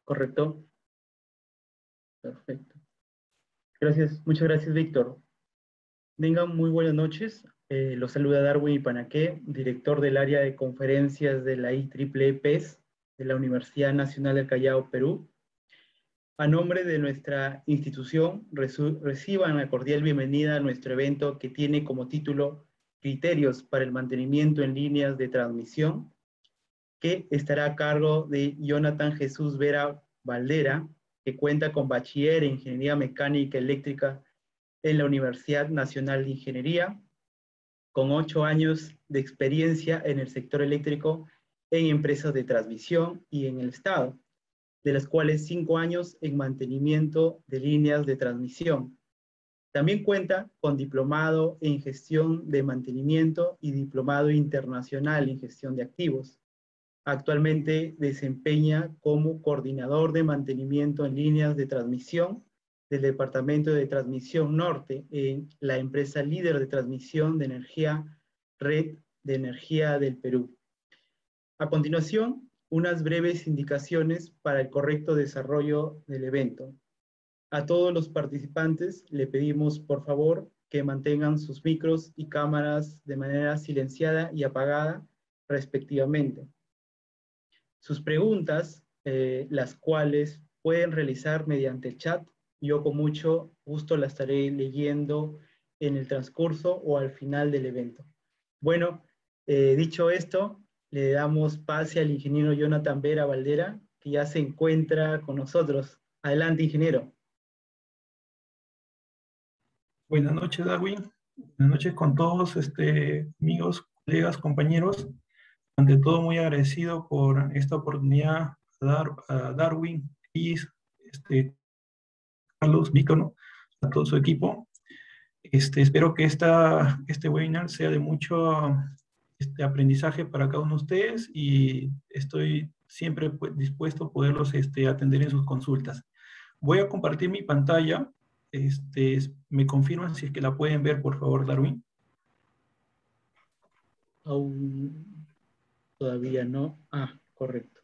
¿correcto? Perfecto. Gracias, muchas gracias, Víctor. Tengan muy buenas noches. Los saluda Darwin Ipanaqué, director del área de conferencias de la IEEE PES de la Universidad Nacional del Callao, Perú. A nombre de nuestra institución, reciban una cordial bienvenida a nuestro evento que tiene como título Criterios para el mantenimiento en líneas de transmisión, que estará a cargo de Jonathan Jesús Vera Valdera, que cuenta con bachiller en Ingeniería Mecánica Eléctrica en la Universidad Nacional de Ingeniería, con 8 años de experiencia en el sector eléctrico en empresas de transmisión y en el Estado, de las cuales 5 años en mantenimiento de líneas de transmisión. También cuenta con diplomado en gestión de mantenimiento y diplomado internacional en gestión de activos. Actualmente desempeña como coordinador de mantenimiento en líneas de transmisión del Departamento de Transmisión Norte en la empresa líder de transmisión de energía, Red de Energía del Perú. A continuación, unas breves indicaciones para el correcto desarrollo del evento. A todos los participantes le pedimos, por favor, que mantengan sus micros y cámaras de manera silenciada y apagada, respectivamente. Sus preguntas, las cuales pueden realizar mediante el chat, yo con mucho gusto las estaré leyendo en el transcurso o al final del evento. Bueno, dicho esto, le damos pase al ingeniero Jonathan Vera Valdera, que ya se encuentra con nosotros. Adelante, ingeniero. Buenas noches, Darwin. Buenas noches con todos, amigos, colegas, compañeros. Ante todo, muy agradecido por esta oportunidad a Darwin, Chris, Carlos, Víctor, a todo su equipo. Espero que este webinar sea de mucho aprendizaje para cada uno de ustedes y estoy siempre dispuesto a poderlos atender en sus consultas. Voy a compartir mi pantalla. ¿Me confirman si es que la pueden ver, por favor, Darwin? Aún todavía no. Ah, correcto.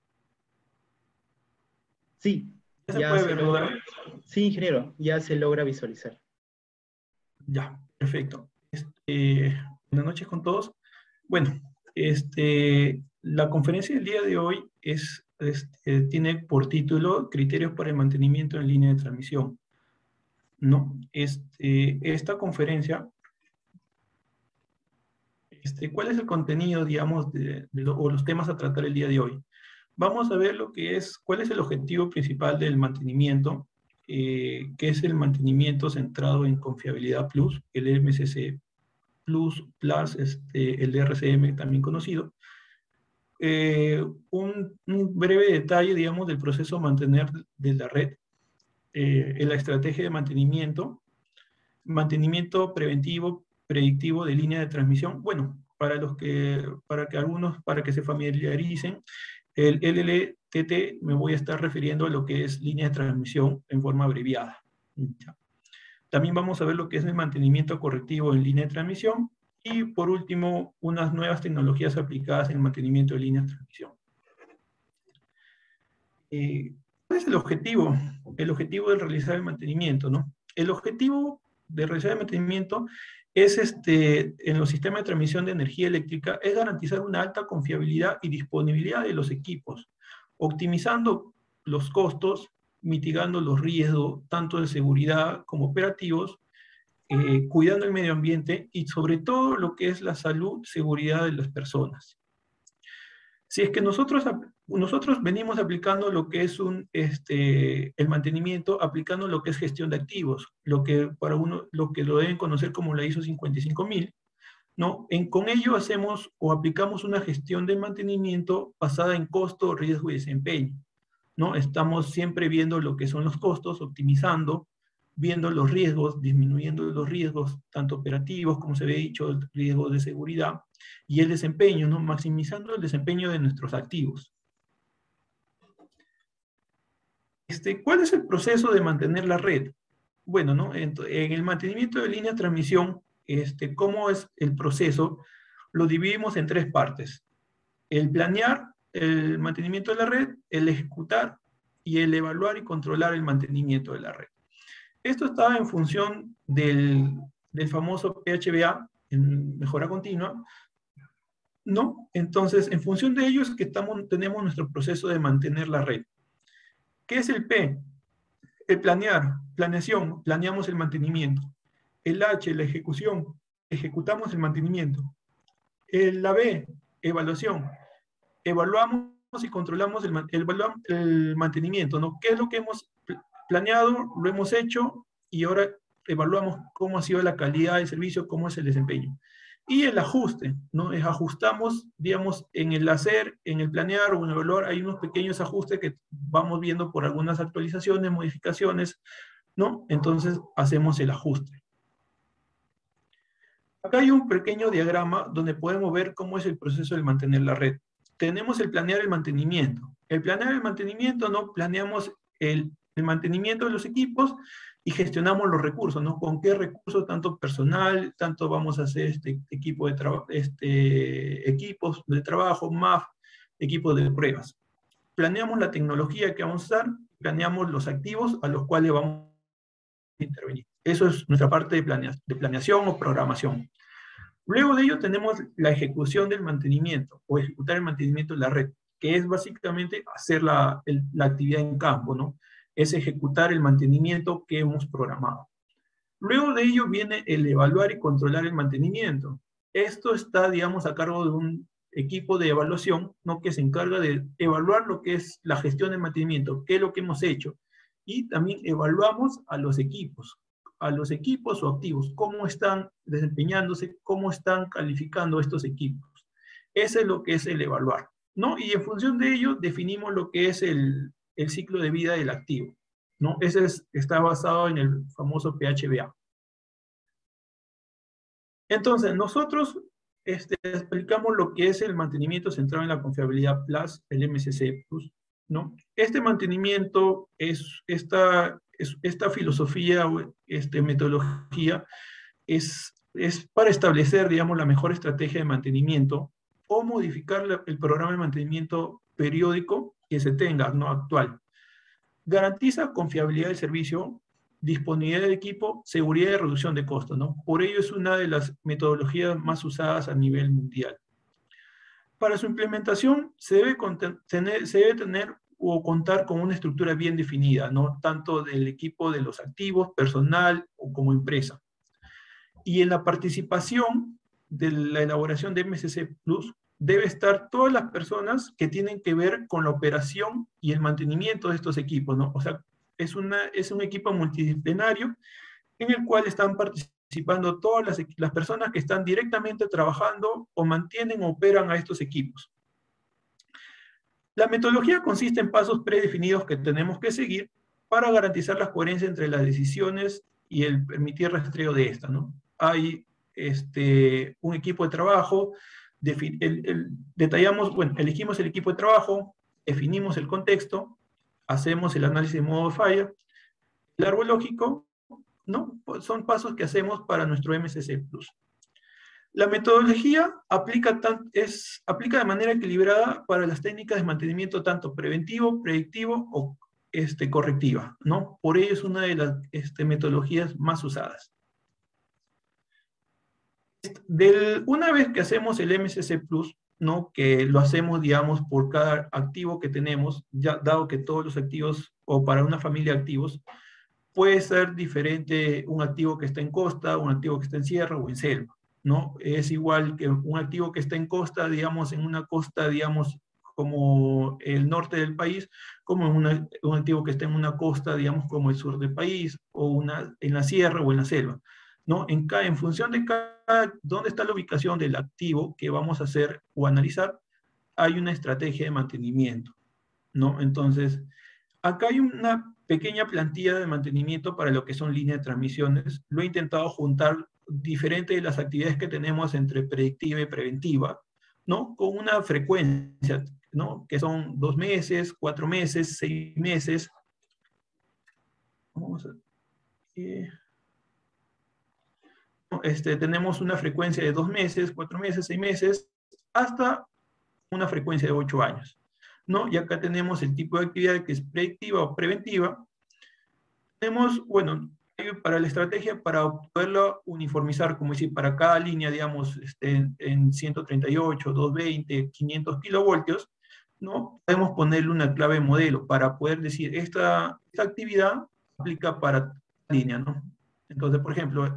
Sí, ¿Ya se puede ver, logra. Darwin? Sí, ingeniero, ya se logra visualizar. Ya, perfecto. Buenas noches con todos. Bueno, la conferencia del día de hoy tiene por título Criterios para el mantenimiento en línea de transmisión. ¿No? Esta conferencia, ¿cuál es el contenido, digamos, o los temas a tratar el día de hoy? Vamos a ver cuál es el objetivo principal del mantenimiento, que es el mantenimiento centrado en confiabilidad plus, el MCC plus, el DRCM también conocido. Un breve detalle, digamos, del proceso de mantener de la red, en la estrategia de mantenimiento preventivo, predictivo de línea de transmisión. Bueno, para que se familiaricen, el LLTT me voy a estar refiriendo a lo que es línea de transmisión en forma abreviada. También vamos a ver lo que es el mantenimiento correctivo en línea de transmisión y, por último, unas nuevas tecnologías aplicadas en el mantenimiento de líneas de transmisión. ¿Cuál es el objetivo? El objetivo de realizar el mantenimiento, ¿no? El objetivo de realizar el mantenimiento es, en los sistemas de transmisión de energía eléctrica, es garantizar una alta confiabilidad y disponibilidad de los equipos, optimizando los costos, mitigando los riesgos, tanto de seguridad como operativos, cuidando el medio ambiente y sobre todo lo que es la salud, seguridad de las personas. Si es que nosotros venimos aplicando lo que es el mantenimiento, aplicando lo que es gestión de activos, lo que lo deben conocer como la ISO 55000, ¿no? Con ello hacemos o aplicamos una gestión de mantenimiento basada en costo, riesgo y desempeño, ¿no? Estamos siempre viendo lo que son los costos, optimizando, viendo los riesgos, disminuyendo los riesgos, tanto operativos, como se había dicho, el riesgo de seguridad, y el desempeño, ¿no? Maximizando el desempeño de nuestros activos. ¿Cuál es el proceso de mantener la red? Bueno, ¿no? En el mantenimiento de línea de transmisión, ¿cómo es el proceso? Lo dividimos en 3 partes. El planear el mantenimiento de la red, el ejecutar y el evaluar y controlar el mantenimiento de la red. Esto estaba en función del famoso PHBA, en mejora continua, ¿no? Entonces, en función de ello es que tenemos nuestro proceso de mantener la red. ¿Qué es el P? El planear, planeación, planeamos el mantenimiento. El H, la ejecución, ejecutamos el mantenimiento. La B, evaluación, evaluamos y controlamos el mantenimiento, ¿no? ¿Qué es lo que hemos planeado, lo hemos hecho y ahora evaluamos cómo ha sido la calidad del servicio, cómo es el desempeño? Y el ajuste, ¿no? Ajustamos, digamos, en el hacer, en el planear o en el evaluar, hay unos pequeños ajustes que vamos viendo por algunas actualizaciones, modificaciones, ¿no? Entonces hacemos el ajuste. Acá hay un pequeño diagrama donde podemos ver cómo es el proceso de mantener la red. Tenemos el planear el mantenimiento. El planear el mantenimiento, ¿no? Planeamos el mantenimiento de los equipos y gestionamos los recursos, ¿no? Con qué recursos, tanto personal, tanto vamos a hacer equipos de trabajo, MAF, equipos de pruebas. Planeamos la tecnología que vamos a usar, planeamos los activos a los cuales vamos a intervenir. Eso es nuestra parte de planeación o programación. Luego de ello tenemos la ejecución del mantenimiento o ejecutar el mantenimiento de la red, que es básicamente hacer la actividad en campo, ¿no? Es ejecutar el mantenimiento que hemos programado. Luego de ello viene el evaluar y controlar el mantenimiento. Esto está, digamos, a cargo de un equipo de evaluación, ¿no? Que se encarga de evaluar lo que es la gestión del mantenimiento, qué es lo que hemos hecho. Y también evaluamos a los equipos o activos, cómo están desempeñándose, cómo están calificando estos equipos. Ese es lo que es el evaluar, ¿no? Y en función de ello definimos lo que es el ciclo de vida del activo, ¿no? Ese está basado en el famoso PHBA. Entonces, nosotros explicamos lo que es el mantenimiento centrado en la confiabilidad Plus, el MCC Plus, ¿no? Este mantenimiento esta filosofía, metodología, es para establecer, digamos, la mejor estrategia de mantenimiento o modificar el programa de mantenimiento periódico que se tenga, no actual. Garantiza confiabilidad del servicio, disponibilidad de equipo, seguridad y reducción de costos, ¿no? Por ello es una de las metodologías más usadas a nivel mundial. Para su implementación se debe tener o contar con una estructura bien definida, ¿no? Tanto del equipo de los activos, personal o como empresa. Y en la participación de la elaboración de MCC Plus debe estar todas las personas que tienen que ver con la operación y el mantenimiento de estos equipos, ¿no? O sea, es un equipo multidisciplinario en el cual están participando todas las personas que están directamente trabajando o mantienen o operan a estos equipos. La metodología consiste en pasos predefinidos que tenemos que seguir para garantizar la coherencia entre las decisiones y el permitir rastreo de estas, ¿no? Hay un equipo de trabajo, elegimos el equipo de trabajo, definimos el contexto, hacemos el análisis de modo de falla, el árbol lógico, ¿no? Son pasos que hacemos para nuestro MCC Plus. La metodología aplica de manera equilibrada para las técnicas de mantenimiento tanto preventivo, predictivo o correctiva, ¿no? Por ello es una de las metodologías más usadas. Una vez que hacemos el MCC Plus, ¿no? Que lo hacemos, digamos, por cada activo que tenemos, ya dado que todos los activos, o para una familia de activos, puede ser diferente un activo que está en costa, un activo que está en sierra o en selva, ¿no? Es igual que un activo que está en costa, digamos, en una costa, digamos, como el norte del país, como un activo que está en una costa, digamos, como el sur del país, o en la sierra o en la selva, ¿no? En función de dónde está la ubicación del activo que vamos a hacer o analizar, hay una estrategia de mantenimiento, ¿no? Entonces, acá hay una pequeña plantilla de mantenimiento para lo que son líneas de transmisiones. Lo he intentado juntar diferente de las actividades que tenemos entre predictiva y preventiva, ¿no? Con una frecuencia, ¿no? Que son 2 meses, 4 meses, 6 meses. Vamos a ver. Tenemos una frecuencia de 2 meses, 4 meses, 6 meses, hasta una frecuencia de 8 años. ¿no? Y acá tenemos el tipo de actividad que es predictiva o preventiva. Tenemos, bueno, para la estrategia, para poderlo uniformizar, como decir, para cada línea, digamos, en 138, 220, 500 kilovoltios, ¿no? Podemos ponerle una clave modelo para poder decir, esta actividad aplica para línea, ¿no? Entonces, por ejemplo,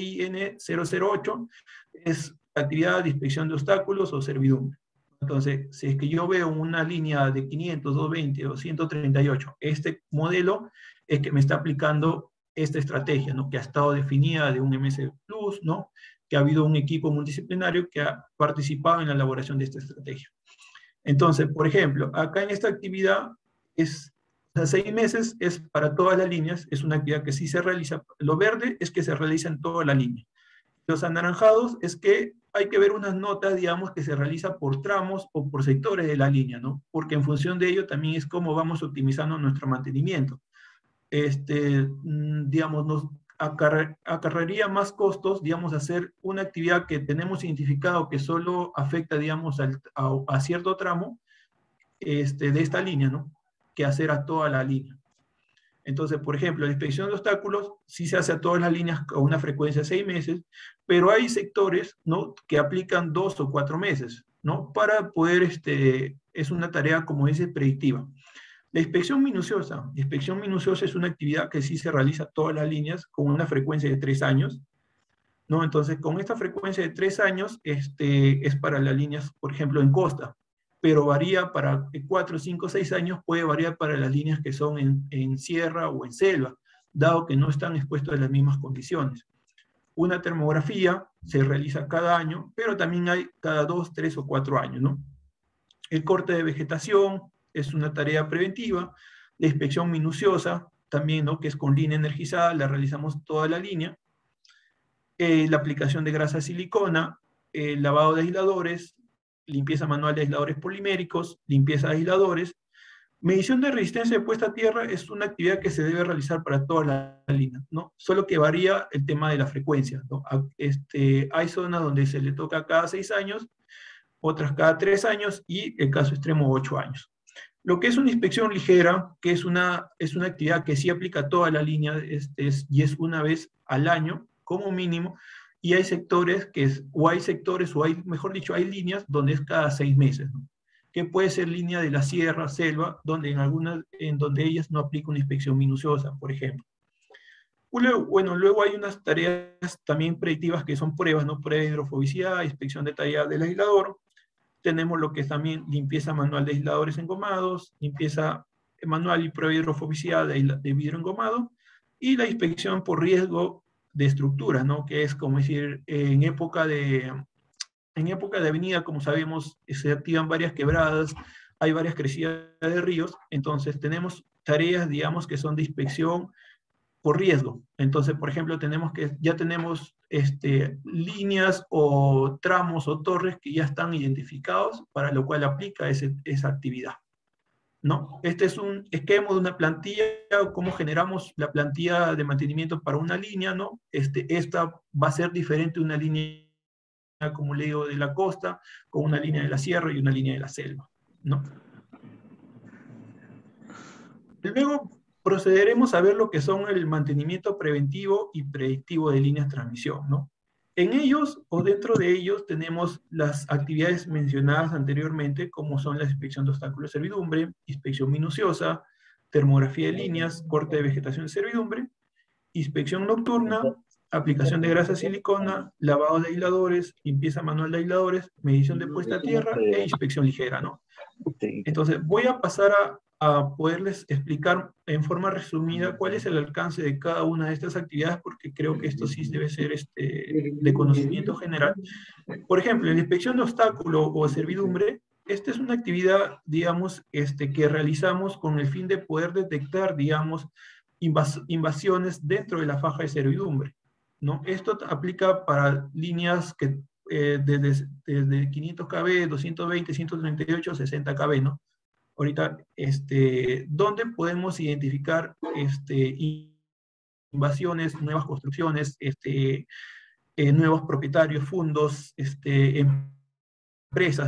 LIN008 es actividad de inspección de obstáculos o servidumbre. Entonces, si es que yo veo una línea de 500, 220 o 138, este modelo es que me está aplicando esta estrategia, ¿no? Que ha estado definida de un MS Plus, ¿no? Que ha habido un equipo multidisciplinario que ha participado en la elaboración de esta estrategia. Entonces, por ejemplo, acá en esta actividad es, o sea, 6 meses es para todas las líneas, es una actividad que sí se realiza. Lo verde es que se realiza en toda la línea. Los anaranjados es que hay que ver unas notas, digamos, que se realiza por tramos o por sectores de la línea, ¿no? Porque en función de ello también es cómo vamos optimizando nuestro mantenimiento. Digamos, nos acarrearía más costos, digamos, hacer una actividad que tenemos identificado que solo afecta, digamos, a cierto tramo de esta línea, ¿no? Que hacer a toda la línea. Entonces, por ejemplo, la inspección de obstáculos sí se hace a todas las líneas con una frecuencia de 6 meses, pero hay sectores, ¿no? Que aplican 2 o 4 meses, ¿no? Para poder, es una tarea, como dice, predictiva. La inspección minuciosa. La inspección minuciosa es una actividad que sí se realiza a todas las líneas con una frecuencia de 3 años, ¿no? Entonces, con esta frecuencia de 3 años, es para las líneas, por ejemplo, en costa, pero varía para 4, 5, 6 años, puede variar para las líneas que son en sierra o en selva, dado que no están expuestos a las mismas condiciones. Una termografía se realiza cada año, pero también hay cada 2, 3 o 4 años, ¿no? El corte de vegetación es una tarea preventiva. La inspección minuciosa, también, ¿no? Que es con línea energizada, la realizamos toda la línea. La aplicación de grasa silicona, lavado de aisladores, limpieza manual de aisladores poliméricos, limpieza de aisladores. Medición de resistencia de puesta a tierra es una actividad que se debe realizar para todas las líneas, ¿no? Solo que varía el tema de la frecuencia, ¿no? Hay zonas donde se le toca cada 6 años, otras cada 3 años y el caso extremo 8 años. Lo que es una inspección ligera, que es una actividad que sí aplica a toda la línea y es una vez al año como mínimo, y hay sectores o hay, mejor dicho, hay líneas donde es cada 6 meses, ¿no? Que puede ser línea de la sierra, selva, donde en donde ellas no aplica una inspección minuciosa, por ejemplo. Luego hay unas tareas también predictivas que son pruebas, ¿no? Prueba de hidrofobicidad, inspección detallada del aislador. Tenemos lo que es también limpieza manual de aisladores engomados, limpieza manual y prueba de hidrofobicidad de vidrio engomado, y la inspección por riesgo de estructuras, ¿no? Que es como decir, en época de avenida, como sabemos, se activan varias quebradas, hay varias crecidas de ríos, entonces tenemos tareas, digamos, que son de inspección por riesgo. Entonces, por ejemplo, ya tenemos líneas o tramos o torres que ya están identificados, para lo cual aplica esa actividad, ¿no? Este es un esquema de una plantilla, cómo generamos la plantilla de mantenimiento para una línea, ¿no? Esta va a ser diferente de una línea, como le digo, de la costa, con una línea de la sierra y una línea de la selva, ¿no? Luego procederemos a ver lo que son el mantenimiento preventivo y predictivo de líneas de transmisión, ¿no? En ellos, o dentro de ellos, tenemos las actividades mencionadas anteriormente, como son la inspección de obstáculos de servidumbre, inspección minuciosa, termografía de líneas, corte de vegetación de servidumbre, inspección nocturna, aplicación de grasa silicona, lavado de aisladores, limpieza manual de aisladores, medición de puesta a tierra e inspección ligera, ¿no? Entonces, voy a pasar a poderles explicar en forma resumida cuál es el alcance de cada una de estas actividades, porque creo que esto sí debe ser de conocimiento general. Por ejemplo, en la inspección de obstáculo o servidumbre, esta es una actividad, digamos, que realizamos con el fin de poder detectar, digamos, invasiones dentro de la faja de servidumbre, ¿no? Esto aplica para líneas que desde 500 kb, 220, 138, 60 kb, ¿no? Ahorita, ¿dónde podemos identificar invasiones, nuevas construcciones, nuevos propietarios, fundos, empresas, ¿no?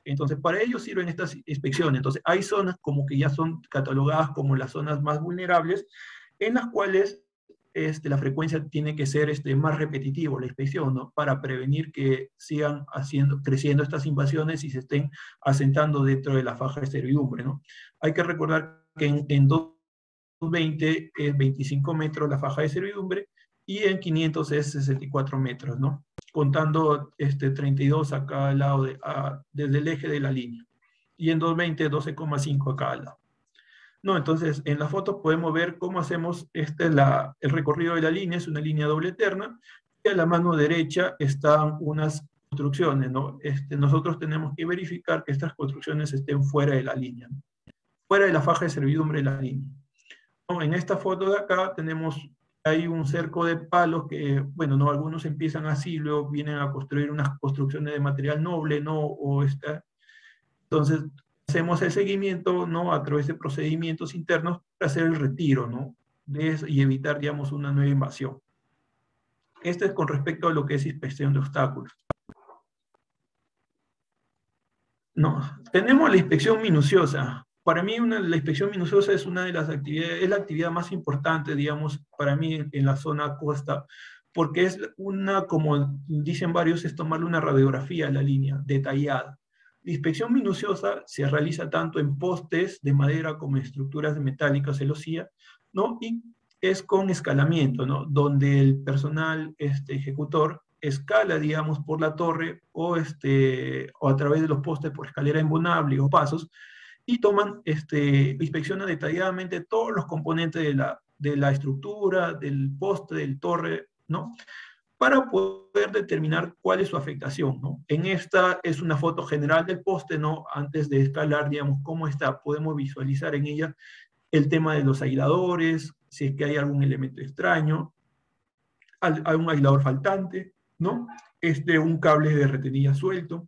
Entonces, para ello sirven estas inspecciones. Entonces, hay zonas como que ya son catalogadas como las zonas más vulnerables, en las cuales la frecuencia tiene que ser más repetitivo, la inspección, ¿no? Para prevenir que sigan creciendo estas invasiones y se estén asentando dentro de la faja de servidumbre, ¿no? Hay que recordar que en 220 es 25 metros la faja de servidumbre y en 500 es 64 metros, ¿no? Contando 32 a cada lado, desde el eje de la línea. Y en 220, 12,5 a cada lado. No, entonces en la foto podemos ver cómo hacemos el recorrido de la línea, es una línea doble eterna, y a la mano derecha están unas construcciones, ¿no? Nosotros tenemos que verificar que estas construcciones estén fuera de la línea, ¿no? Fuera de la faja de servidumbre de la línea. ¿No? En esta foto de acá hay un cerco de palos que, bueno, ¿no? Algunos empiezan así, luego vienen a construir unas construcciones de material noble, ¿no? Entonces, hacemos el seguimiento, ¿no? A través de procedimientos internos para hacer el retiro, ¿no? De eso y evitar, digamos, una nueva invasión. Esto es con respecto a lo que es inspección de obstáculos. No, tenemos la inspección minuciosa. Para mí la inspección minuciosa es una de las actividades, es la actividad más importante, digamos, para mí en la zona costa, porque es como dicen varios, es tomarle una radiografía a la línea, detallada. La inspección minuciosa se realiza tanto en postes de madera como en estructuras metálicas, celosía, ¿no? Y es con escalamiento, ¿no? Donde el personal ejecutor escala, digamos, por la torre o a través de los postes por escalera embonable o pasos, y inspeccionan detalladamente todos los componentes de la estructura, del poste, del torre, ¿no? Para poder determinar cuál es su afectación, ¿no? En esta es una foto general del poste, ¿no? Antes de escalar, digamos, cómo está, podemos visualizar en ella el tema de los aisladores, si es que hay algún elemento extraño, hay un aislador faltante, ¿no? Un cable de retenilla suelto.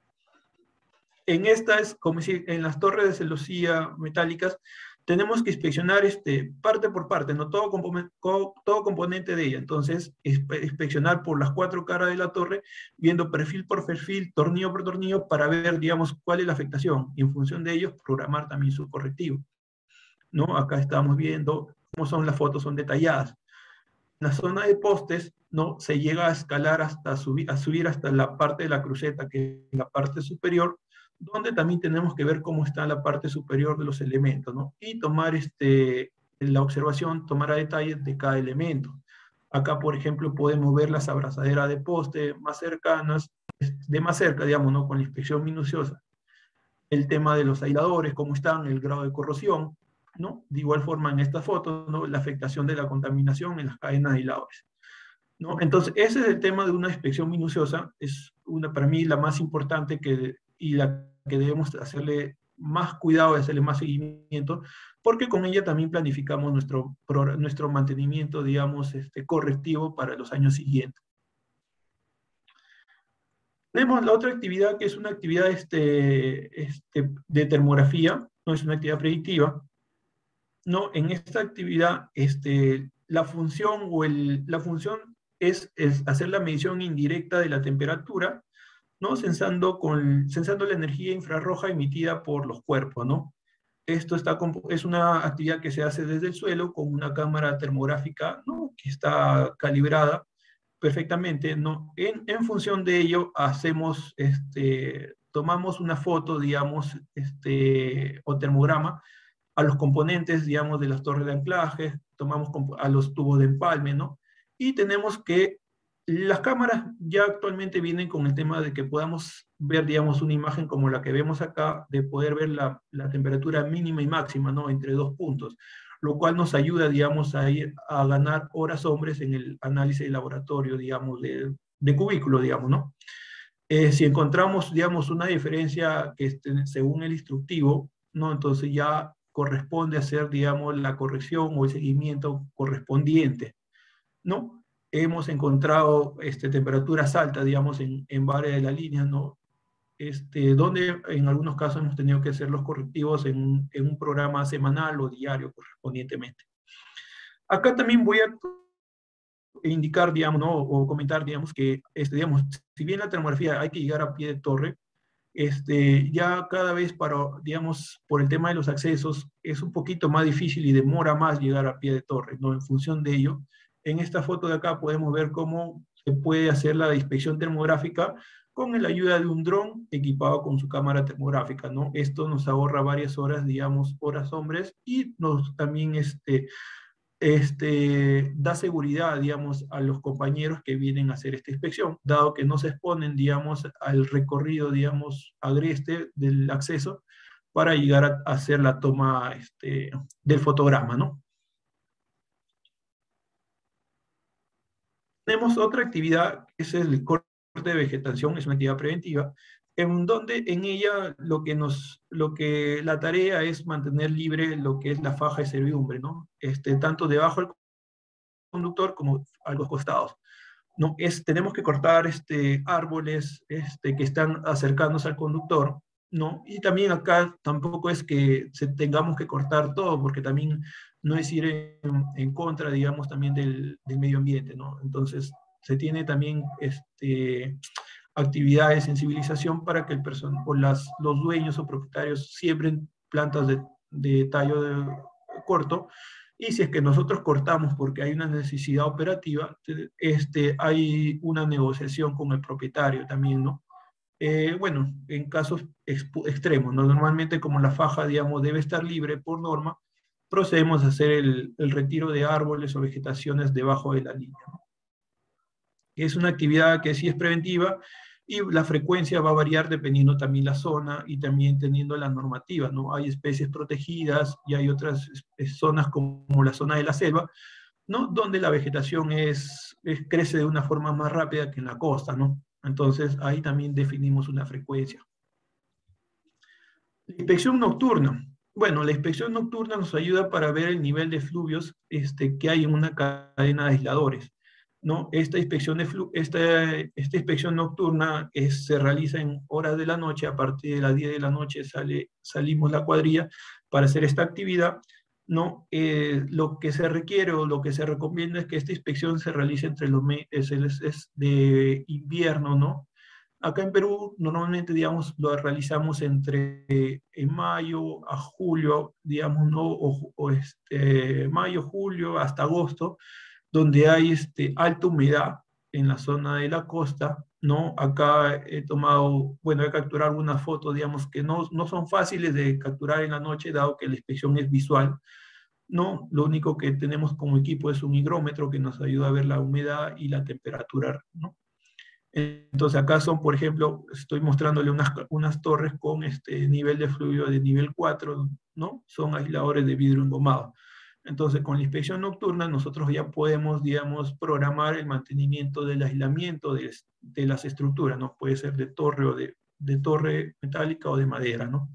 En estas, como si en las torres de celosía metálicas, tenemos que inspeccionar parte por parte, no todo componente de ella. Entonces, inspeccionar por las 4 caras de la torre, viendo perfil por perfil, tornillo por tornillo, para ver, digamos, cuál es la afectación. Y en función de ellos, programar también su correctivo, ¿no? Acá estamos viendo cómo son las fotos, son detalladas. En la zona de postes, ¿no? Se llega a escalar hasta subir hasta la parte de la cruceta, que es la parte superior, donde también tenemos que ver cómo está la parte superior de los elementos, ¿no? Y tomar la observación, tomar a detalle de cada elemento. Acá, por ejemplo, podemos ver las abrazaderas de poste más cercanas, de más cerca, digamos, ¿no? Con la inspección minuciosa. El tema de los aisladores, cómo están, el grado de corrosión, ¿no? De igual forma en esta foto, ¿no? La afectación de la contaminación en las cadenas de aisladores, ¿no? Entonces, ese es el tema de una inspección minuciosa, es para mí la más importante y la que debemos hacerle más cuidado, hacerle más seguimiento, porque con ella también planificamos nuestro mantenimiento, digamos, correctivo para los años siguientes. Tenemos la otra actividad que es una actividad de termografía, no es una actividad predictiva. No, en esta actividad, la función es hacer la medición indirecta de la temperatura, ¿no? Censando la energía infrarroja emitida por los cuerpos, ¿no? Esto es una actividad que se hace desde el suelo con una cámara termográfica, ¿no? Que está calibrada perfectamente, ¿no? En función de ello, tomamos una foto, digamos, o termograma, a los componentes, digamos, de las torres de anclaje, tomamos a los tubos de empalme, ¿no? Y tenemos que, las cámaras ya actualmente vienen con el tema de que podamos ver, digamos, una imagen como la que vemos acá, de poder ver la temperatura mínima y máxima, ¿no? Entre 2 puntos, lo cual nos ayuda, digamos, a ir a ganar horas hombres en el análisis de laboratorio, digamos, de cubículo, digamos, ¿no? Si encontramos, digamos, una diferencia que según el instructivo, ¿no? Entonces ya corresponde hacer, digamos, la corrección o el seguimiento correspondiente, ¿no? Hemos encontrado temperaturas altas, digamos, en varias de las líneas, ¿no? Donde en algunos casos hemos tenido que hacer los correctivos en un programa semanal o diario correspondientemente. Acá también voy a indicar, digamos, ¿no? O comentar, digamos, que, digamos, si bien la termografía hay que llegar a pie de torre, Ya cada vez digamos, por el tema de los accesos, es un poquito más difícil y demora más llegar a pie de torre, ¿no? En función de ello, en esta foto de acá podemos ver cómo se puede hacer la inspección termográfica con la ayuda de un dron equipado con su cámara termográfica, ¿no? Esto nos ahorra varias horas, digamos, horas hombres, y nos también da seguridad, digamos, a los compañeros que vienen a hacer esta inspección, dado que no se exponen, digamos, al recorrido, digamos, agreste del acceso para llegar a hacer la toma del fotograma, ¿no? Tenemos otra actividad, que es el corte de vegetación, es una actividad preventiva, en donde en ella la tarea es mantener libre lo que es la faja de servidumbre, ¿no? Tanto debajo del conductor como a los costados. ¿No? Tenemos que cortar árboles que están acercándose al conductor, ¿no? Y también acá tampoco es que tengamos que cortar todo, porque también no es ir en contra, digamos, también del medio ambiente, ¿no? Entonces, se tiene también actividades de sensibilización para que los dueños o propietarios siembren plantas de tallo corto, y si es que nosotros cortamos porque hay una necesidad operativa, hay una negociación con el propietario también, ¿no? Bueno, en casos extremos, ¿no? Normalmente como la faja, digamos, debe estar libre por norma, procedemos a hacer el retiro de árboles o vegetaciones debajo de la línea, ¿no? Es una actividad que sí es preventiva, y la frecuencia va a variar dependiendo también la zona y también teniendo la normativa, ¿no? Hay especies protegidas y hay otras zonas como la zona de la selva, ¿no? Donde la vegetación crece de una forma más rápida que en la costa, ¿no? Entonces ahí también definimos una frecuencia. La inspección nocturna. Bueno, la inspección nocturna nos ayuda para ver el nivel de fluvios que hay en una cadena de aisladores, ¿no? Esta inspección nocturna se realiza en horas de la noche. A partir de las 10 de la noche salimos la cuadrilla para hacer esta actividad, ¿no? Lo que se requiere o lo que se recomienda es que esta inspección se realice entre los meses de invierno, ¿no? Acá en Perú normalmente, digamos, lo realizamos en mayo a julio, digamos, ¿no? Mayo, julio, hasta agosto, donde hay alta humedad en la zona de la costa, ¿no? Acá he capturado algunas fotos, digamos, que no son fáciles de capturar en la noche, dado que la inspección es visual, ¿no? Lo único que tenemos como equipo es un higrómetro que nos ayuda a ver la humedad y la temperatura, ¿no? Entonces acá son, por ejemplo, estoy mostrándole unas torres con nivel de fluido de nivel 4, ¿no? Son aisladores de vidrio engomado. Entonces, con la inspección nocturna nosotros ya podemos, digamos, programar el mantenimiento del aislamiento de las estructuras, ¿no? Puede ser de torre o de torre metálica o de madera, ¿no?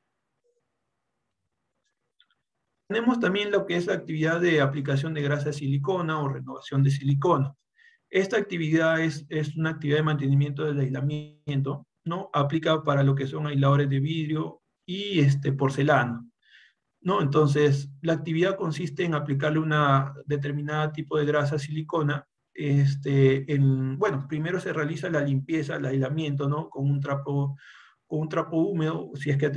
Tenemos también lo que es la actividad de aplicación de grasa de silicona o renovación de silicona. Esta actividad es una actividad de mantenimiento del aislamiento, ¿no? Aplica para lo que son aisladores de vidrio y porcelana, ¿no? Entonces, la actividad consiste en aplicarle una determinada tipo de grasa silicona. Bueno, primero se realiza la limpieza, el aislamiento, ¿no? Con un trapo húmedo. Si es que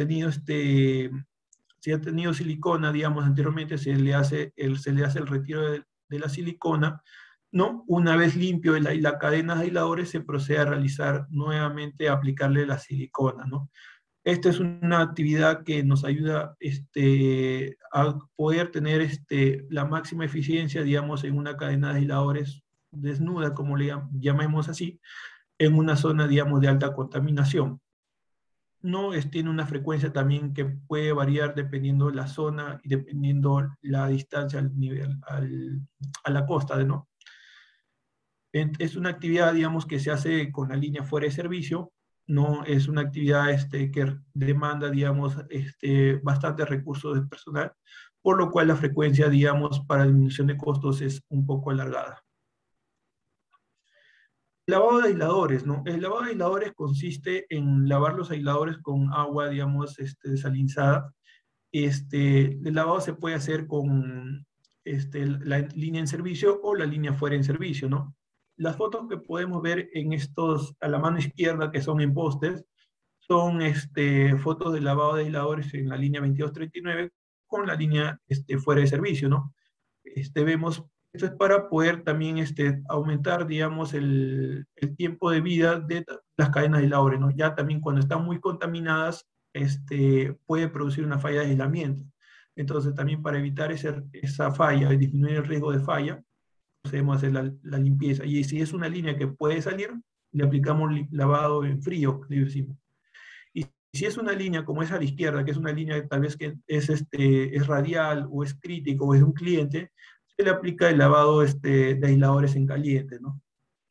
si ha tenido silicona, digamos, anteriormente, se le hace el retiro de la silicona, ¿no? Una vez limpio la cadena de aisladores, se procede a realizar nuevamente, a aplicarle la silicona, ¿no? Esta es una actividad que nos ayuda a poder tener la máxima eficiencia, digamos, en una cadena de aisladores desnuda, como le llamemos así, en una zona, digamos, de alta contaminación. No tiene una frecuencia también que puede variar dependiendo la zona y dependiendo la distancia a la costa, ¿no? Es una actividad, digamos, que se hace con la línea fuera de servicio. No es una actividad que demanda, digamos, bastantes recursos de personal, por lo cual la frecuencia, digamos, para disminución de costos es un poco alargada. Lavado de aisladores, ¿no? El lavado de aisladores consiste en lavar los aisladores con agua, digamos, desalinizada. El lavado se puede hacer con la línea en servicio o la línea fuera en servicio, ¿no? Las fotos que podemos ver a la mano izquierda, que son en postes, son fotos de lavado de aisladores en la línea 2239 con la línea fuera de servicio, ¿no? Vemos, esto es para poder también aumentar, digamos, el tiempo de vida de las cadenas de aisladores, ¿no? Ya también cuando están muy contaminadas, puede producir una falla de aislamiento. Entonces, también para evitar esa falla y disminuir el riesgo de falla, procedemos a hacer la limpieza. Y si es una línea que puede salir, le aplicamos lavado en frío, le decimos. Y si es una línea como esa a la izquierda, que es una línea tal vez que es radial o es crítico o es de un cliente, se le aplica el lavado de aisladores en caliente, ¿no?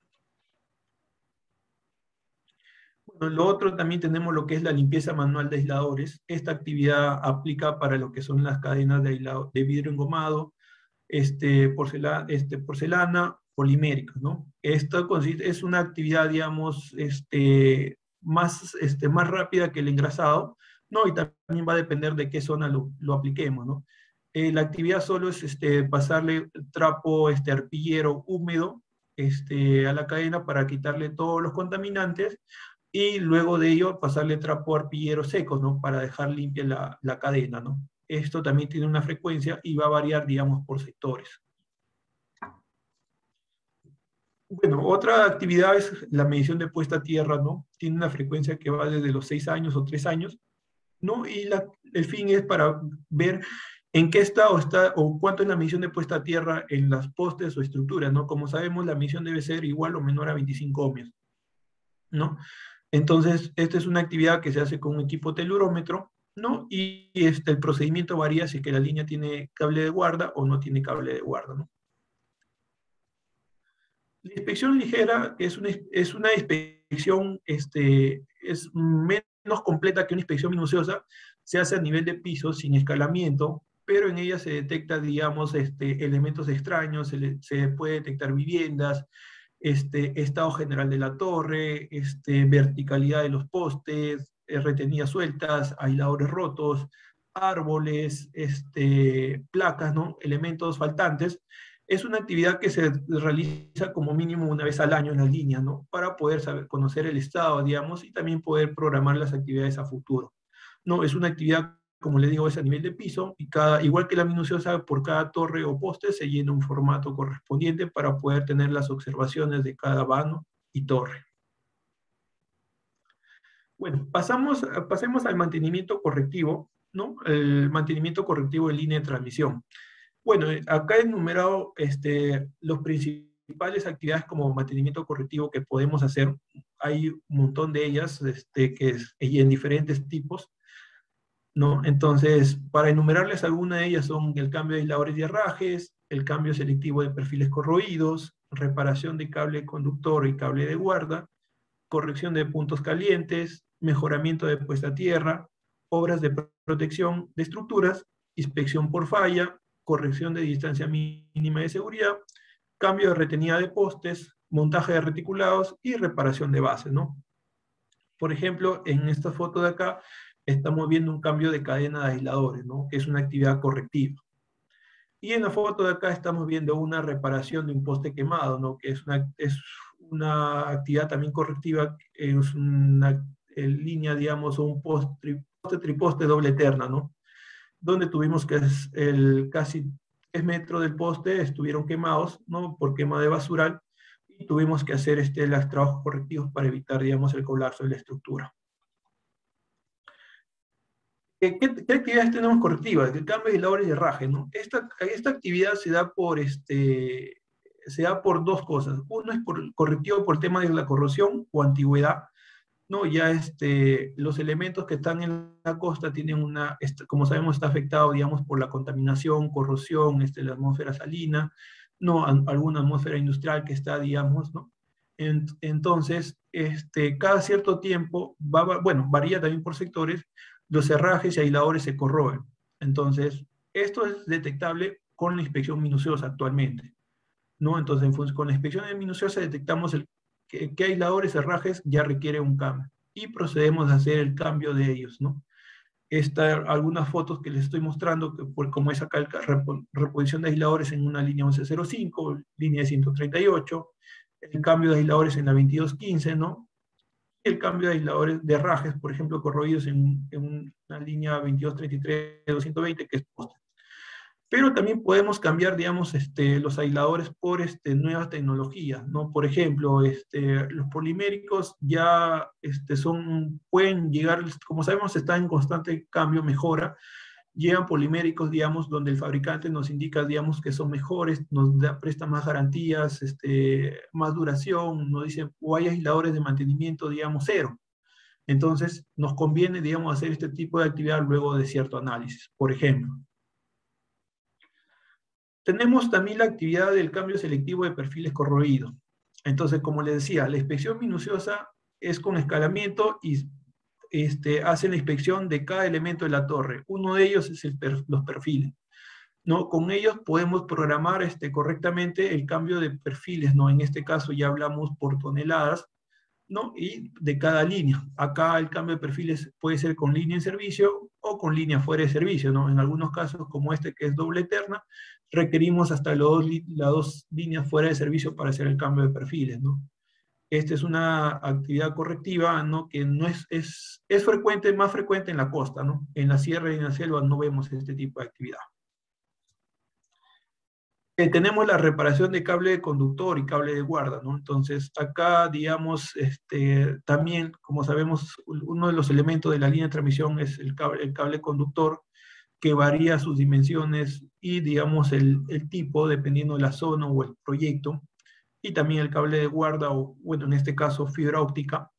Bueno, lo otro también tenemos lo que es la limpieza manual de aisladores. Esta actividad aplica para lo que son las cadenas de vidrio engomado, porcelana, poliméricos, ¿no? Esto es una actividad, digamos, más rápida que el engrasado, ¿no? Y también va a depender de qué zona lo apliquemos, ¿no? La actividad solo es pasarle trapo arpillero húmedo a la cadena para quitarle todos los contaminantes y luego de ello pasarle trapo arpillero seco, ¿no? Para dejar limpia la cadena, ¿no? Esto también tiene una frecuencia y va a variar, digamos, por sectores. Bueno, otra actividad es la medición de puesta a tierra, ¿no? Tiene una frecuencia que va desde los 6 años o 3 años, ¿no? Y el fin es para ver en qué estado está o cuánto es la medición de puesta a tierra en las postes o estructuras, ¿no? Como sabemos, la medición debe ser igual o menor a 25 ohmios, ¿no? Entonces, esta es una actividad que se hace con un equipo telurómetro, ¿no? Y el procedimiento varía si que la línea tiene cable de guarda o no tiene cable de guarda, ¿no? La inspección ligera es una inspección, es menos completa que una inspección minuciosa, se hace a nivel de piso, sin escalamiento, pero en ella se detecta, digamos, elementos extraños, se puede detectar viviendas, estado general de la torre, verticalidad de los postes, retenidas sueltas, aisladores rotos, árboles, placas, ¿no? Elementos faltantes. Es una actividad que se realiza como mínimo una vez al año en las líneas, ¿no? Para poder conocer el estado, digamos, y también poder programar las actividades a futuro. No, es una actividad, como le digo, es a nivel de piso, y igual que la minuciosa, por cada torre o poste se llena un formato correspondiente para poder tener las observaciones de cada vano y torre. Bueno, pasemos al mantenimiento correctivo, ¿no? El mantenimiento correctivo en línea de transmisión. Bueno, acá he enumerado los principales actividades como mantenimiento correctivo que podemos hacer. Hay un montón de ellas y en diferentes tipos, ¿no? Entonces, para enumerarles algunas de ellas son el cambio de aisladores y herrajes, el cambio selectivo de perfiles corroídos, reparación de cable conductor y cable de guarda, corrección de puntos calientes, mejoramiento de puesta a tierra, obras de protección de estructuras, inspección por falla, corrección de distancia mínima de seguridad, cambio de retenida de postes, montaje de reticulados y reparación de bases, ¿no? Por ejemplo, en esta foto de acá estamos viendo un cambio de cadena de aisladores, ¿no? Que es una actividad correctiva. Y en la foto de acá estamos viendo una reparación de un poste quemado, ¿no? Que es una actividad también correctiva, es una línea, digamos, o un poste triposte doble eterna, ¿no? Donde tuvimos que casi 3 metros del poste estuvieron quemados, ¿no? Por quema de basural, y tuvimos que hacer los trabajos correctivos para evitar, digamos, el colapso de la estructura. ¿Qué actividades tenemos correctivas? El cambio de aisladores y herraje, ¿no? Esta actividad se da por dos cosas. Uno es correctivo por tema de la corrosión o antigüedad, ¿no? Ya los elementos que están en la costa tienen como sabemos, está afectado, digamos, por la contaminación, corrosión, la atmósfera salina, ¿no? Alguna atmósfera industrial que está, digamos, ¿no? Entonces, cada cierto tiempo, bueno, varía también por sectores, los herrajes y aisladores se corroen. Entonces, esto es detectable con la inspección minuciosa actualmente, ¿no? Entonces, con la inspección minuciosa detectamos qué aisladores, herrajes ya requieren un cambio y procedemos a hacer el cambio de ellos, ¿no? Algunas fotos que les estoy mostrando, como es acá reposición de aisladores en una línea 1105, línea de 138, el cambio de aisladores en la 2215, ¿no? el cambio de aisladores de herrajes, por ejemplo, corroídos en una línea 2233-220, que es poste. Pero también podemos cambiar, digamos, los aisladores por nuevas tecnologías, ¿no? Por ejemplo, los poliméricos ya pueden llegar, como sabemos, está en constante cambio, mejora. Llegan poliméricos, digamos, donde el fabricante nos indica, digamos, que son mejores, presta más garantías, más duración, nos dice, o hay aisladores de mantenimiento, digamos, cero. Entonces, nos conviene, digamos, hacer este tipo de actividad luego de cierto análisis, por ejemplo. Tenemos también la actividad del cambio selectivo de perfiles corroídos. Entonces, como les decía, la inspección minuciosa es con escalamiento y hace la inspección de cada elemento de la torre. Uno de ellos es los perfiles, ¿no? Con ellos podemos programar correctamente el cambio de perfiles, ¿no? En este caso ya hablamos por toneladas, ¿no? Y de cada línea. Acá el cambio de perfiles puede ser con línea en servicio o con línea fuera de servicio, ¿no? En algunos casos, como este que es doble eterna, requerimos hasta las dos líneas fuera de servicio para hacer el cambio de perfiles, ¿no? Esta es una actividad correctiva, ¿no? Que no es frecuente, más frecuente en la costa, ¿no? En la sierra y en la selva no vemos este tipo de actividad. Tenemos la reparación de cable de conductor y cable de guarda, ¿no? Entonces, acá, digamos, también, como sabemos, uno de los elementos de la línea de transmisión es el cable conductor, que varía sus dimensiones y, digamos, el tipo, dependiendo de la zona o el proyecto, y también el cable de guarda, o, bueno, en este caso, fibra óptica,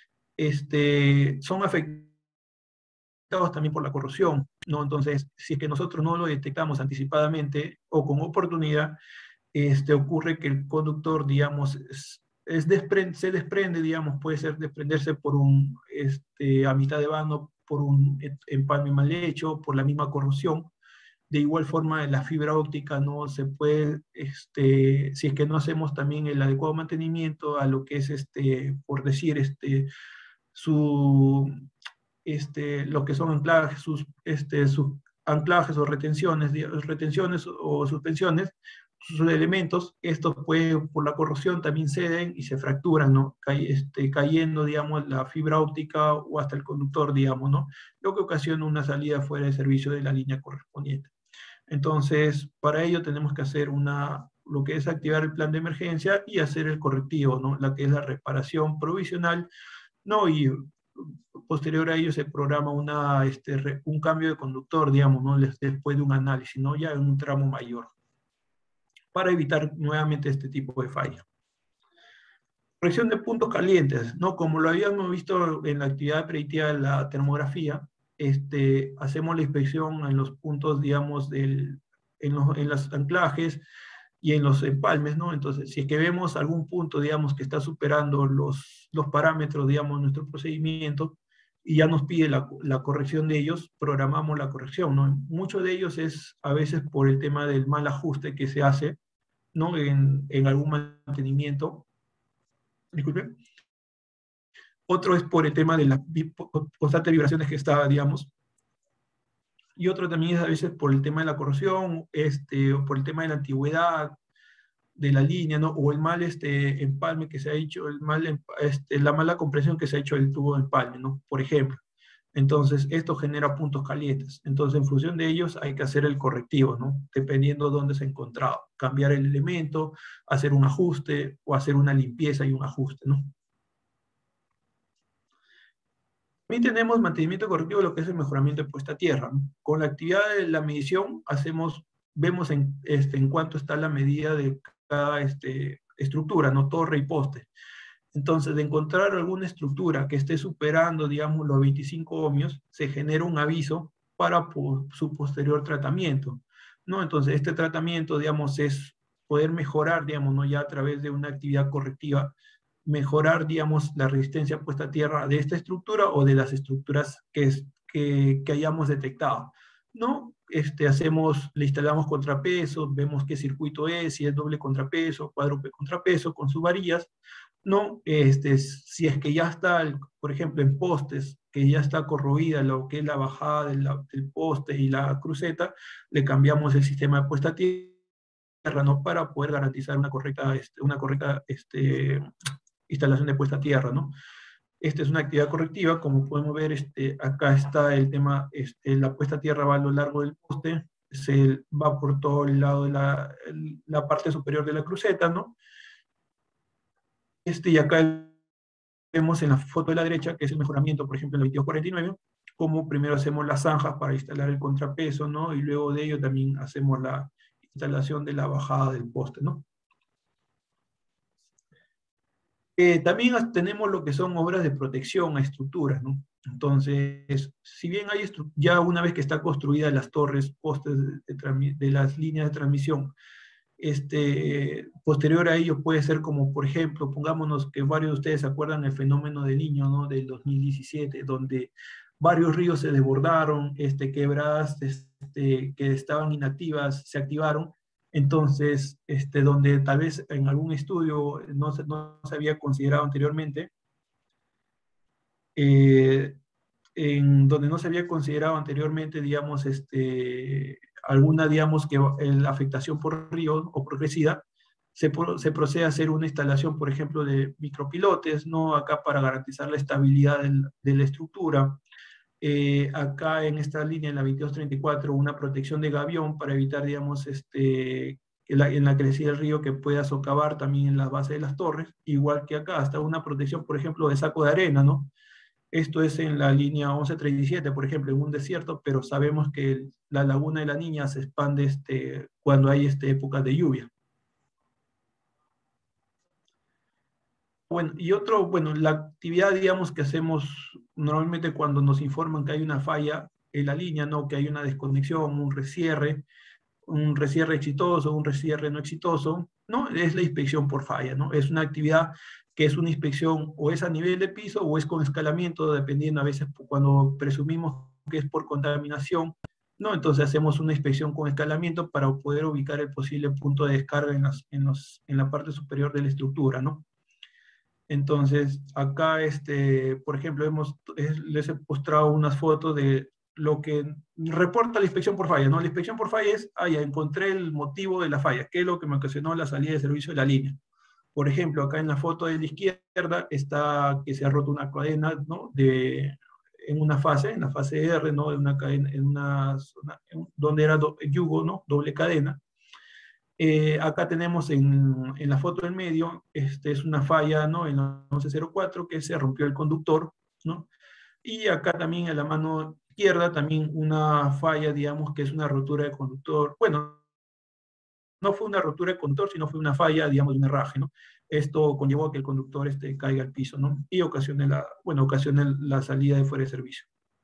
son afectados también por la corrosión, ¿no? Entonces, si es que nosotros no lo detectamos anticipadamente o con oportunidad, ocurre que el conductor, digamos, se desprende, digamos, puede ser desprenderse por a mitad de vano, por un empalme mal hecho, por la misma corrosión. De igual forma, la fibra óptica no se puede, si es que no hacemos también el adecuado mantenimiento a lo que es, por decir, lo que son anclajes, sus anclajes o retenciones o suspensiones, sus elementos, estos pueden, por la corrosión también ceden y se fracturan, ¿no? Cayendo, digamos, la fibra óptica o hasta el conductor, digamos, ¿no? Lo que ocasiona una salida fuera de servicio de la línea correspondiente. Entonces, para ello tenemos que hacer lo que es activar el plan de emergencia y hacer el correctivo, ¿no? La que es la reparación provisional, ¿no? Y posterior a ello se programa un cambio de conductor, digamos, ¿no? Después de un análisis, ¿no? Ya en un tramo mayor, para evitar nuevamente este tipo de falla. Corrección de puntos calientes, ¿no? Como lo habíamos visto en la actividad predictiva de la termografía, hacemos la inspección en los puntos, digamos, en los anclajes y en los empalmes, ¿no? Entonces, si es que vemos algún punto, digamos, que está superando los parámetros, digamos, de nuestro procedimiento, y ya nos pide la corrección de ellos, programamos la corrección, ¿no? Muchos de ellos es a veces por el tema del mal ajuste que se hace, ¿no? En algún mantenimiento. Disculpe. Otro es por el tema de las constantes vibraciones que estaba, digamos. Y otro también es a veces por el tema de la corrosión, o por el tema de la antigüedad de la línea, ¿no? O el mal empalme que se ha hecho, la mala compresión que se ha hecho del tubo de empalme, ¿no? Por ejemplo. Entonces, esto genera puntos calientes. Entonces, en función de ellos, hay que hacer el correctivo, ¿no? Dependiendo de dónde se ha encontrado. Cambiar el elemento, hacer un ajuste, o hacer una limpieza y un ajuste, ¿no? También tenemos mantenimiento correctivo, lo que es el mejoramiento de puesta a tierra, ¿no? Con la actividad de la medición, vemos en cuánto está la medida de cada estructura, ¿no? Torre y poste. Entonces, de encontrar alguna estructura que esté superando, digamos, los 25 ohmios, se genera un aviso para su posterior tratamiento, ¿no? Entonces, este tratamiento, digamos, es poder mejorar, digamos, ¿no? Ya a través de una actividad correctiva, mejorar, digamos, la resistencia puesta a tierra de esta estructura o de las estructuras que hayamos detectado, ¿no? Le instalamos contrapesos, vemos qué circuito es, si es doble contrapeso, cuádruple contrapeso, con sus varillas, ¿no? Si es que ya está, por ejemplo, en postes, que ya está corroída lo que es la bajada del poste y la cruceta, le cambiamos el sistema de puesta a tierra, ¿no? Para poder garantizar una correcta instalación de puesta a tierra, ¿no? Esta es una actividad correctiva, como podemos ver, acá está el tema, la puesta a tierra va a lo largo del poste, se va por todo el lado de la parte superior de la cruceta, ¿no? Y acá vemos en la foto de la derecha, que es el mejoramiento, por ejemplo, en la 2249, como primero hacemos las zanjas para instalar el contrapeso, ¿no? Y luego de ello también hacemos la instalación de la bajada del poste, ¿no? También tenemos lo que son obras de protección a estructuras, ¿no? Entonces, si bien hay ya una vez que está construida las torres, postes de las líneas de transmisión, posterior a ello puede ser como, por ejemplo, pongámonos que varios de ustedes se acuerdan el fenómeno del Niño, ¿no? Del 2017, donde varios ríos se desbordaron, quebradas que estaban inactivas se activaron. Entonces, donde tal vez en algún estudio no se había considerado anteriormente, eh, en donde no se había considerado anteriormente, digamos, alguna, digamos, que la afectación por río o progresiva, se procede a hacer una instalación, por ejemplo, de micropilotes, ¿no? Acá para garantizar la estabilidad de la estructura. Acá en esta línea, en la 2234, una protección de gavión para evitar, digamos, en la crecida del río que pueda socavar también en la base de las torres, igual que acá, hasta una protección, por ejemplo, de saco de arena, ¿no? Esto es en la línea 1137, por ejemplo, en un desierto, pero sabemos que la laguna de la Niña se expande cuando hay épocas de lluvia. Bueno, bueno, la actividad, digamos, que hacemos normalmente cuando nos informan que hay una falla en la línea, ¿no? Que hay una desconexión, un recierre exitoso, un recierre no exitoso, ¿no? Es la inspección por falla, ¿no? Es una actividad que es una inspección o es a nivel de piso o es con escalamiento, dependiendo a veces cuando presumimos que es por contaminación, ¿no? Entonces hacemos una inspección con escalamiento para poder ubicar el posible punto de descarga en la parte superior de la estructura, ¿no? Entonces, acá, por ejemplo, les he mostrado unas fotos de lo que reporta la inspección por falla, ¿no? La inspección por falla es, ya encontré el motivo de la falla, qué es lo que me ocasionó la salida de servicio de la línea. Por ejemplo, acá en la foto de la izquierda está que se ha roto una cadena, ¿no? En una fase, en la fase R, ¿no? De una cadena, donde era yugo, ¿no? Doble cadena. Acá tenemos en la foto del medio, es una falla, ¿no? En la 1104 que se rompió el conductor, ¿no? Y acá también en la mano izquierda también una falla, digamos, que es una rotura de conductor. Bueno, no fue una rotura de conductor, sino fue una falla, digamos, de un herraje, ¿no? Esto conllevó a que el conductor caiga al piso, ¿no? Y ocasione la salida de fuera de servicio.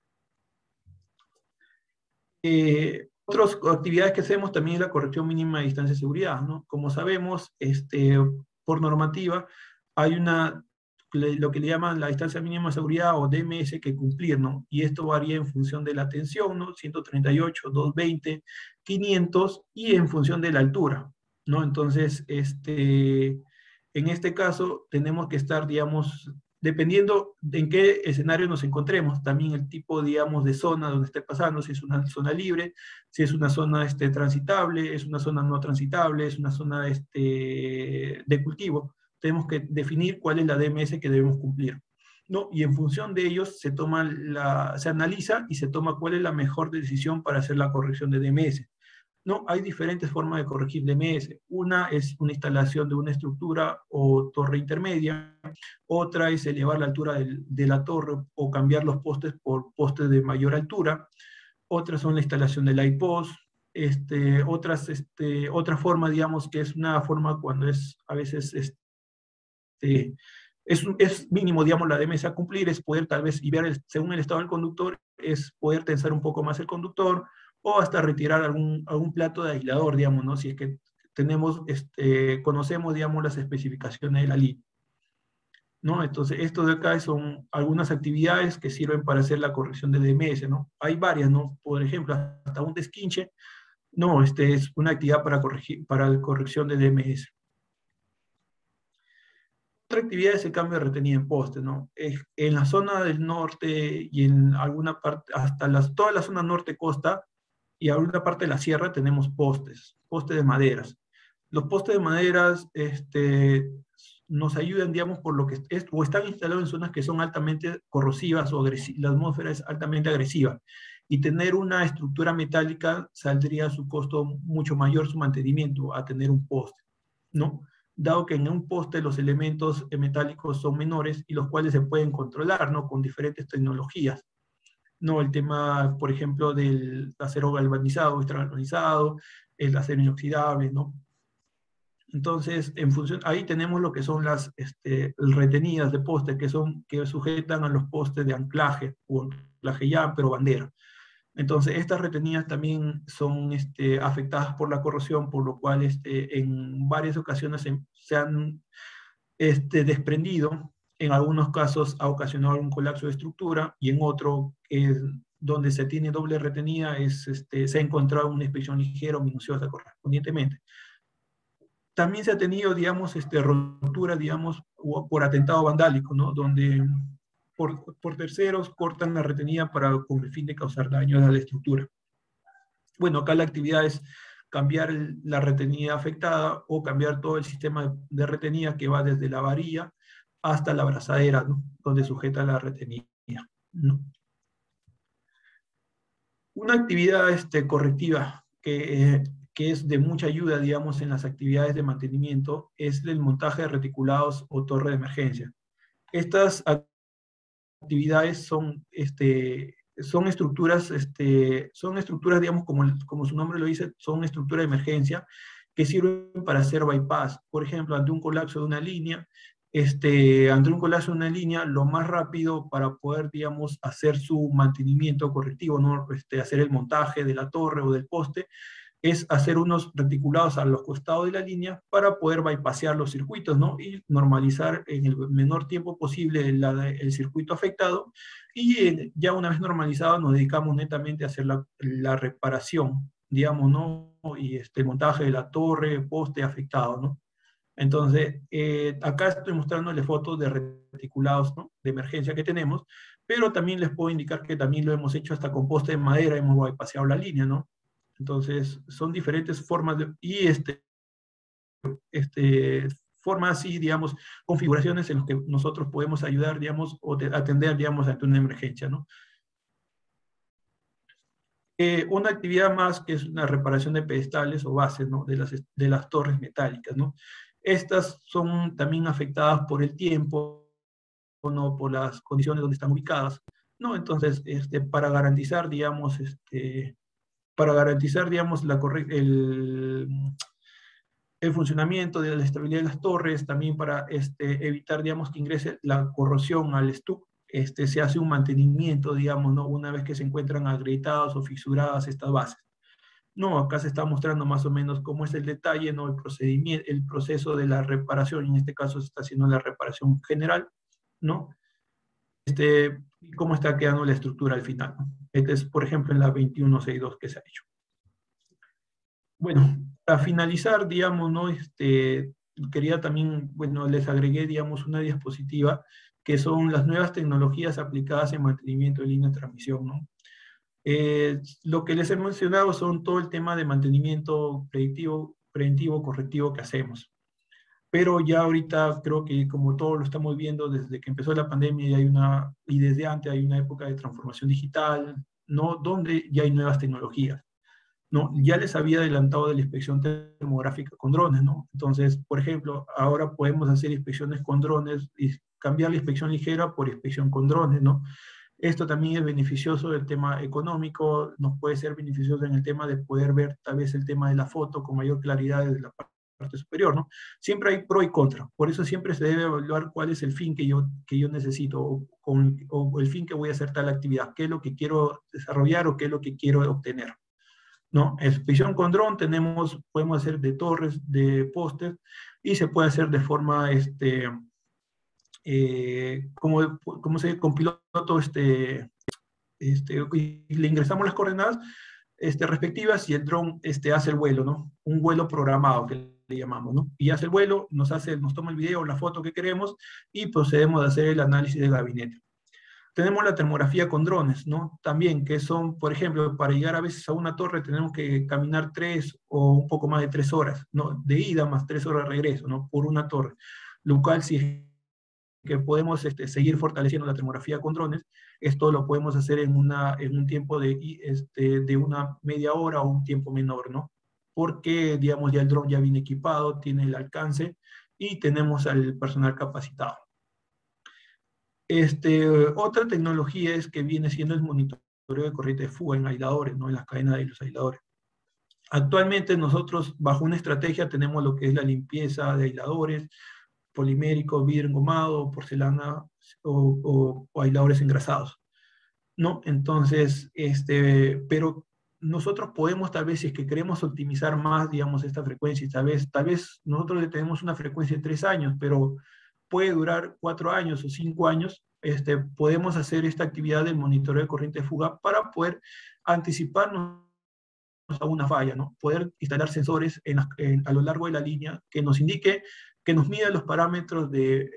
Otras actividades que hacemos también es la corrección mínima de distancia de seguridad, ¿no? Como sabemos, por normativa, hay lo que le llaman la distancia mínima de seguridad o DMS que cumplir, ¿no? Y esto varía en función de la tensión, ¿no? 138, 220, 500 y en función de la altura, ¿no? Entonces, en este caso tenemos que estar, digamos, dependiendo de en qué escenario nos encontremos, también el tipo, digamos, de zona donde esté pasando, si es una zona libre, si es una zona transitable, es una zona no transitable, es una zona de cultivo. Tenemos que definir cuál es la DMS que debemos cumplir, ¿no? Y en función de ellos se analiza y se toma cuál es la mejor decisión para hacer la corrección de DMS. No, hay diferentes formas de corregir DMS. Una es una instalación de una estructura o torre intermedia. Otra es elevar la altura de la torre o cambiar los postes por postes de mayor altura. Otras son la instalación del iPost. Otra forma, digamos, que es una forma cuando a veces es mínimo, digamos, la DMS a cumplir, es poder tal vez, y ver según el estado del conductor, es poder tensar un poco más el conductor, o hasta retirar algún plato de aislador, digamos, ¿no? Si es que conocemos, digamos, las especificaciones de la línea, ¿no? Entonces, esto de acá son algunas actividades que sirven para hacer la corrección de DMS, ¿no? Hay varias, ¿no? Por ejemplo, hasta un desquinche, no, es una actividad para la corrección de DMS. Otra actividad es el cambio de retenida en poste, ¿no? En la zona del norte y en alguna parte, hasta toda la zona norte costa, y alguna parte de la sierra tenemos postes de maderas. Los postes de maderas nos ayudan, digamos, por lo que o están instalados en zonas que son altamente corrosivas o la atmósfera es altamente agresiva. Y tener una estructura metálica saldría a su costo mucho mayor su mantenimiento a tener un poste, ¿no? Dado que en un poste los elementos metálicos son menores y los cuales se pueden controlar, ¿no? Con diferentes tecnologías. No, el tema, por ejemplo, del acero galvanizado, extra galvanizado, el acero inoxidable, ¿no? Entonces, en función, ahí tenemos lo que son las retenidas de poste, que sujetan a los postes de anclaje, o anclaje ya, pero bandera. Entonces, estas retenidas también son afectadas por la corrosión, por lo cual en varias ocasiones se han desprendido. En algunos casos ha ocasionado un colapso de estructura y en otro, donde se tiene doble retenida, se ha encontrado una inspección ligera o minuciosa correspondientemente. También se ha tenido, digamos, rotura, digamos, por atentado vandálico, ¿no? Donde por terceros cortan la retenida con el fin de causar daño a la estructura. Bueno, acá la actividad es cambiar la retenida afectada o cambiar todo el sistema de retenida que va desde la varilla hasta la abrazadera, ¿no? Donde sujeta la retenida, ¿no? Una actividad correctiva que es de mucha ayuda, digamos, en las actividades de mantenimiento es el montaje de reticulados o torre de emergencia. Estas actividades son estructuras, digamos, como su nombre lo dice, son estructuras de emergencia que sirven para hacer bypass. Por ejemplo, ante un colapso de una línea, lo más rápido para poder, digamos, hacer su mantenimiento correctivo, ¿no? Hacer el montaje de la torre o del poste, es hacer unos reticulados a los costados de la línea para poder bypassear los circuitos, ¿no? Y normalizar en el menor tiempo posible el circuito afectado, y ya una vez normalizado nos dedicamos netamente a hacer la reparación, digamos, ¿no? Y el montaje de la torre, poste afectado, ¿no? Entonces, acá estoy mostrándoles fotos de reticulados, ¿no? De emergencia que tenemos, pero también les puedo indicar que también lo hemos hecho hasta con poste de madera, hemos bypasseado la línea, ¿no? Entonces, son diferentes formas formas y, digamos, configuraciones en las que nosotros podemos ayudar, digamos, o atender, digamos, ante una emergencia, ¿no? Una actividad más que es una reparación de pedestales o bases, ¿no? De las torres metálicas, ¿no? Estas son también afectadas por el tiempo, ¿no? Por las condiciones donde están ubicadas, ¿no? Entonces, para garantizar, digamos, el funcionamiento de la estabilidad de las torres, también para evitar, digamos, que ingrese la corrosión al stuc, se hace un mantenimiento, digamos, ¿no? Una vez que se encuentran agrietadas o fisuradas estas bases. No, acá se está mostrando más o menos cómo es el detalle, ¿no? El procedimiento, el proceso de la reparación, en este caso se está haciendo la reparación general, ¿no? Cómo está quedando la estructura al final, ¿no? Este es, por ejemplo, en la 2162 que se ha hecho. Bueno, para finalizar, digamos, ¿no? Quería también, bueno, les agregué, digamos, una diapositiva que son las nuevas tecnologías aplicadas en mantenimiento de línea de transmisión, ¿no? Lo que les he mencionado son todo el tema de mantenimiento preventivo, correctivo que hacemos. Pero ya ahorita creo que como todos lo estamos viendo desde que empezó la pandemia y desde antes hay una época de transformación digital, ¿no? Donde ya hay nuevas tecnologías, ¿no? Ya les había adelantado de la inspección termográfica con drones, ¿no? Entonces, por ejemplo, ahora podemos hacer inspecciones con drones y cambiar la inspección ligera por inspección con drones, ¿no? Esto también es beneficioso del tema económico, nos puede ser beneficioso en el tema de poder ver tal vez el tema de la foto con mayor claridad desde la parte superior, ¿no? Siempre hay pro y contra, por eso siempre se debe evaluar cuál es el fin que yo necesito o el fin que voy a hacer tal actividad, qué es lo que quiero desarrollar o qué es lo que quiero obtener, ¿no? Inspección con dron podemos hacer de torres, de postes, y se puede hacer de forma, con piloto, y le ingresamos las coordenadas respectivas y el dron hace el vuelo, ¿no? Un vuelo programado que le llamamos, ¿no? Y hace el vuelo, nos toma el video, la foto que queremos y procedemos a hacer el análisis de gabinete. Tenemos la termografía con drones, ¿no? También, que son, por ejemplo, para llegar a veces a una torre tenemos que caminar 3 o un poco más de 3 horas, ¿no? De ida más 3 horas de regreso, ¿no? Por una torre. lo cual si es que podemos seguir fortaleciendo la termografía con drones, esto lo podemos hacer en un tiempo de una media hora o un tiempo menor, ¿no? Porque, digamos, ya el dron ya viene equipado, tiene el alcance y tenemos al personal capacitado. Otra tecnología es que viene siendo el monitoreo de corriente de fuga en aisladores, ¿no? En las cadenas de los aisladores. Actualmente nosotros, bajo una estrategia, tenemos lo que es la limpieza de aisladores, polimérico, vidrio engomado, porcelana o aisladores engrasados, ¿no? Entonces, pero nosotros podemos tal vez, si es que queremos optimizar más, digamos, esta frecuencia, tal vez nosotros le tenemos una frecuencia de 3 años, pero puede durar 4 años o 5 años, podemos hacer esta actividad del monitoreo de corriente de fuga para poder anticiparnos a una falla, ¿no? Poder instalar sensores a lo largo de la línea que nos indique, que nos mida los parámetros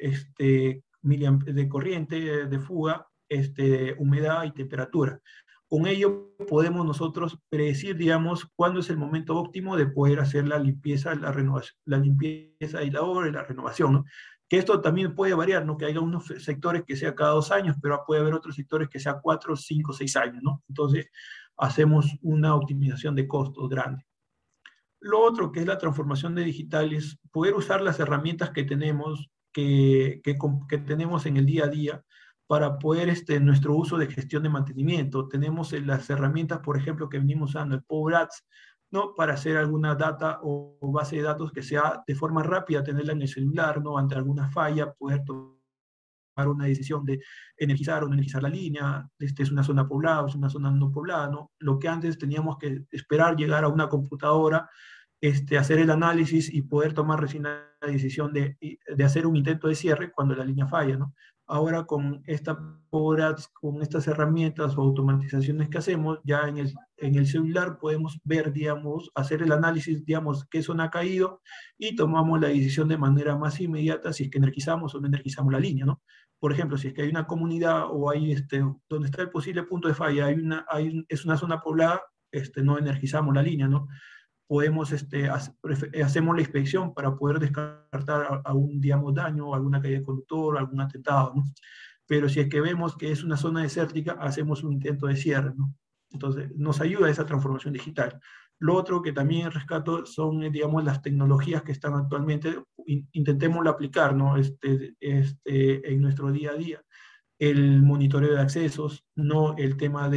de corriente, de fuga, humedad y temperatura. Con ello podemos nosotros predecir, digamos, cuándo es el momento óptimo de poder hacer la limpieza, la limpieza aislador y la renovación, ¿no? Que esto también puede variar, ¿no? Que haya unos sectores que sea cada 2 años, pero puede haber otros sectores que sea 4, 5, 6 años, ¿no? Entonces, hacemos una optimización de costos grande. Lo otro que es la transformación de digital es poder usar las herramientas que tenemos, que tenemos en el día a día para poder nuestro uso de gestión de mantenimiento. Tenemos las herramientas, por ejemplo, que venimos usando, el Power Apps, ¿no? Para hacer alguna data o base de datos que sea de forma rápida, tenerla en el celular, ¿no? Ante alguna falla, poder una decisión de energizar o no energizar la línea, es una zona poblada o es una zona no poblada, ¿no? Lo que antes teníamos que esperar llegar a una computadora, hacer el análisis y poder tomar recién la decisión de hacer un intento de cierre cuando la línea falla, ¿no? Ahora con con estas herramientas o automatizaciones que hacemos, ya en el celular podemos ver, digamos, hacer el análisis, digamos, qué zona ha caído y tomamos la decisión de manera más inmediata si es que energizamos o no energizamos la línea, ¿no? Por ejemplo, si es que hay una comunidad o hay donde está el posible punto de falla, es una zona poblada, no energizamos la línea, ¿no? Podemos, hacemos la inspección para poder descartar algún, digamos, daño, alguna caída de conductor, algún atentado, ¿no? Pero si es que vemos que es una zona desértica, hacemos un intento de cierre, ¿no? Entonces, nos ayuda esa transformación digital. Lo otro que también rescato son, digamos, las tecnologías que están actualmente, intentémoslo aplicar, ¿no? En nuestro día a día. El monitoreo de accesos, no el tema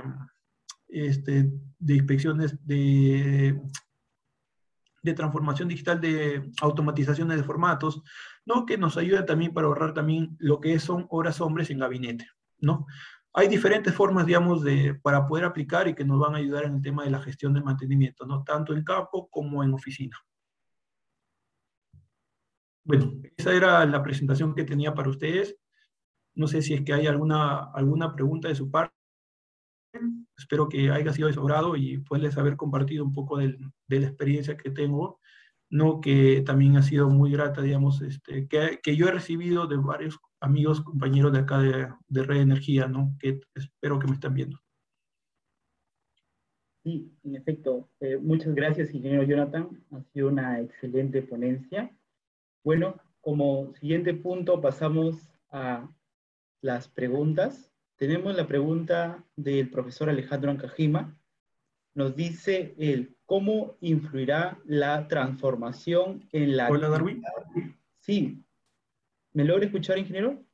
de inspecciones de transformación digital, de automatizaciones de formatos, ¿no? Que nos ayuda también para ahorrar también lo que son horas hombres en gabinete, ¿no? Hay diferentes formas, digamos, para poder aplicar y que nos van a ayudar en el tema de la gestión de mantenimiento, ¿no? Tanto en campo como en oficina. Bueno, esa era la presentación que tenía para ustedes. No sé si es que hay alguna pregunta de su parte. Espero que haya sido de su agrado y poderles haber compartido un poco de la experiencia que tengo, ¿no? Que también ha sido muy grata, digamos, que yo he recibido de varios amigos, compañeros de acá de Red Energía, ¿no? Que espero que me estén viendo. Sí, en efecto. Muchas gracias, ingeniero Jonathan. Ha sido una excelente ponencia. Bueno, como siguiente punto pasamos a las preguntas. Tenemos la pregunta del profesor Alejandro Ancajima. Nos dice él, ¿cómo influirá la transformación en la Hola, actividad? Darwin. Sí, ¿me logra escuchar, ingeniero?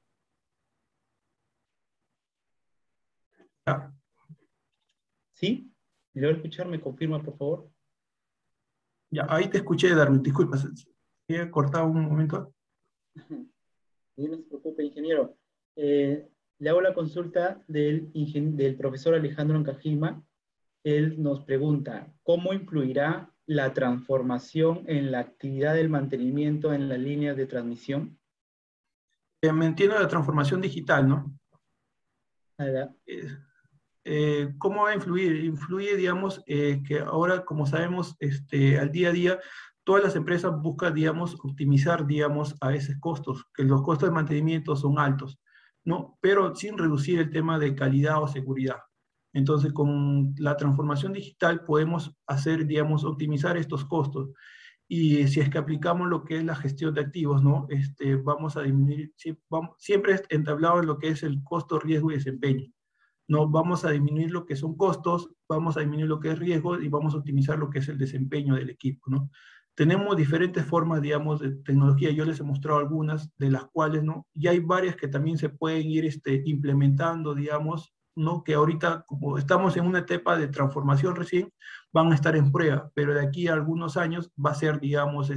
Ya, ¿Sí? ¿Me logra escuchar? ¿Me confirma, por favor? ya, ahí te escuché, Darwin, disculpa, se he cortado un momento. No se preocupe, ingeniero. Le hago la consulta del profesor Alejandro Ancajima. Él nos pregunta, ¿cómo influirá la transformación en la actividad del mantenimiento en las líneas de transmisión? Me entiendo la transformación digital, ¿no? Ada- Eh, ¿Cómo va a influir? Influye, digamos, que ahora, como sabemos, al día a día, todas las empresas buscan, digamos, optimizar, digamos, a esos costos, que los costos de mantenimiento son altos, ¿no? Pero sin reducir el tema de calidad o seguridad. Entonces, con la transformación digital podemos hacer, digamos, optimizar estos costos. Y si es que aplicamos lo que es la gestión de activos, ¿no? Vamos a disminuir, siempre es entablado en lo que es el costo, riesgo y desempeño. No vamos a disminuir lo que son costos, vamos a disminuir lo que es riesgo y vamos a optimizar lo que es el desempeño del equipo, ¿no? Tenemos diferentes formas, digamos, de tecnología. Yo les he mostrado algunas de las cuales, ¿no? Y hay varias que también se pueden ir implementando, digamos, ¿no? Que ahorita, como estamos en una etapa de transformación recién, van a estar en prueba, pero de aquí a algunos años va a ser, digamos,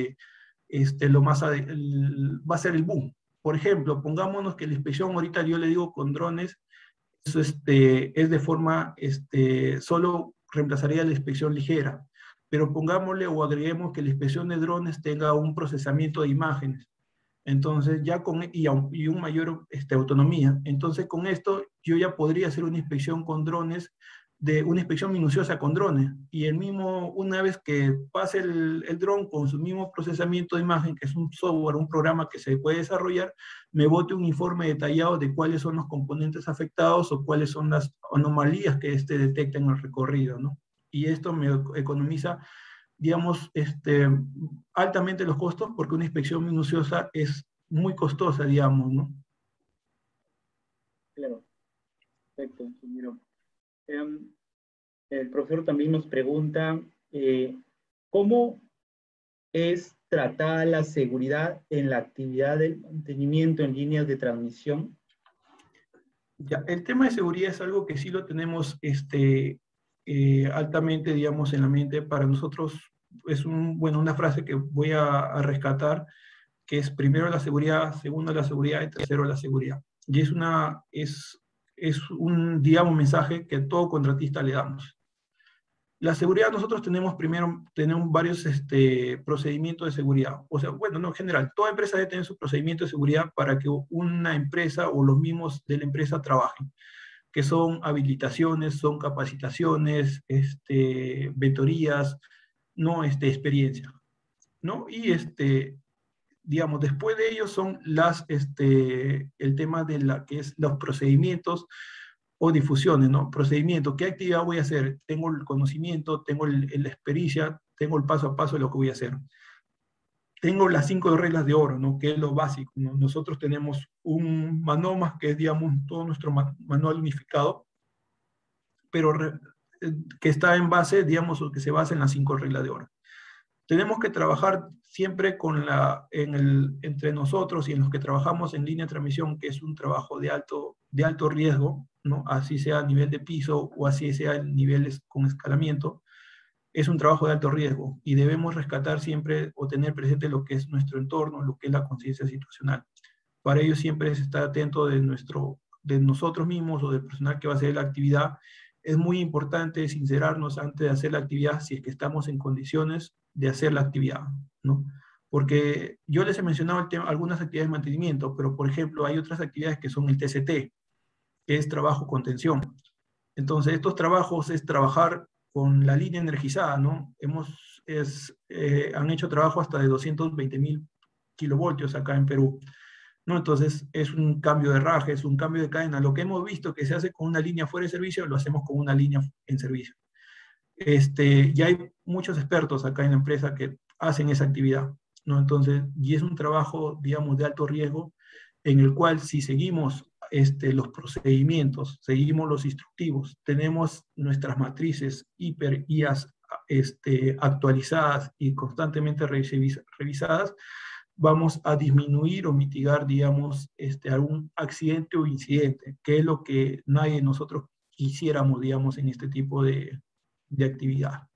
va a ser el boom. Por ejemplo, pongámonos que la inspección ahorita yo le digo con drones, eso es de forma, solo reemplazaría la inspección ligera, pero pongámosle o agreguemos que la inspección de drones tenga un procesamiento de imágenes. Entonces, ya y un mayor autonomía. Entonces, con esto, yo ya podría hacer una inspección con drones, de una inspección minuciosa con drones. Y una vez que pase el dron con su mismo procesamiento de imagen, que es un software, un programa que se puede desarrollar, me bote un informe detallado de cuáles son los componentes afectados o cuáles son las anomalías que detecta en el recorrido, ¿no? Y esto me economiza, digamos, altamente los costos, porque una inspección minuciosa es muy costosa, digamos, ¿no? Claro, perfecto, ingeniero. Em, el profesor también nos pregunta, ¿cómo es tratada la seguridad en la actividad del mantenimiento en líneas de transmisión? Ya, el tema de seguridad es algo que sí lo tenemos altamente, digamos, en la mente. Para nosotros es bueno, una frase que voy a rescatar, que es primero la seguridad, segundo la seguridad y tercero la seguridad. Y es un, digamos, mensaje que a todo contratista le damos. La seguridad, nosotros tenemos varios procedimientos de seguridad. O sea, bueno, no en general, toda empresa debe tener su procedimiento de seguridad para que una empresa o los mismos de la empresa trabajen, que son habilitaciones, son capacitaciones, mentorías, no experiencia, ¿no? Y digamos, después de ellos son el tema de que es los procedimientos o difusiones, ¿no? Procedimiento, ¿qué actividad voy a hacer? Tengo el conocimiento, tengo la experiencia, tengo el paso a paso de lo que voy a hacer. Tengo las 5 reglas de oro, ¿no? Que es lo básico, ¿no? Nosotros tenemos un MANOMAS, que es, digamos, todo nuestro manual unificado, pero que está en base, digamos, o que se basa en las 5 reglas de oro. Tenemos que trabajar siempre entre nosotros y en los que trabajamos en línea de transmisión, que es un trabajo de alto riesgo, ¿no? Así sea a nivel de piso o así sea en niveles con escalamiento, es un trabajo de alto riesgo y debemos rescatar siempre o tener presente lo que es nuestro entorno, lo que es la conciencia situacional. Para ello siempre es estar atento de nosotros mismos o del personal que va a hacer la actividad. Es muy importante sincerarnos antes de hacer la actividad si es que estamos en condiciones de hacer la actividad, ¿no? Porque yo les he mencionado algunas actividades de mantenimiento, pero por ejemplo hay otras actividades que son el TCT, que es trabajo con tensión. Entonces estos trabajos es trabajar con la línea energizada, ¿no? Han hecho trabajo hasta de 220.000 kilovoltios acá en Perú, ¿no? Entonces es un cambio de raje, es un cambio de cadena. Lo que hemos visto que se hace con una línea fuera de servicio, lo hacemos con una línea en servicio. Ya hay muchos expertos acá en la empresa que hacen esa actividad, ¿no? Entonces, y es un trabajo, digamos, de alto riesgo, en el cual si seguimos los procedimientos, seguimos los instructivos, tenemos nuestras matrices hiper IAS actualizadas y constantemente revisadas, vamos a disminuir o mitigar, digamos, algún accidente o incidente, que es lo que nadie de nosotros quisiéramos, digamos, en este tipo de actividad.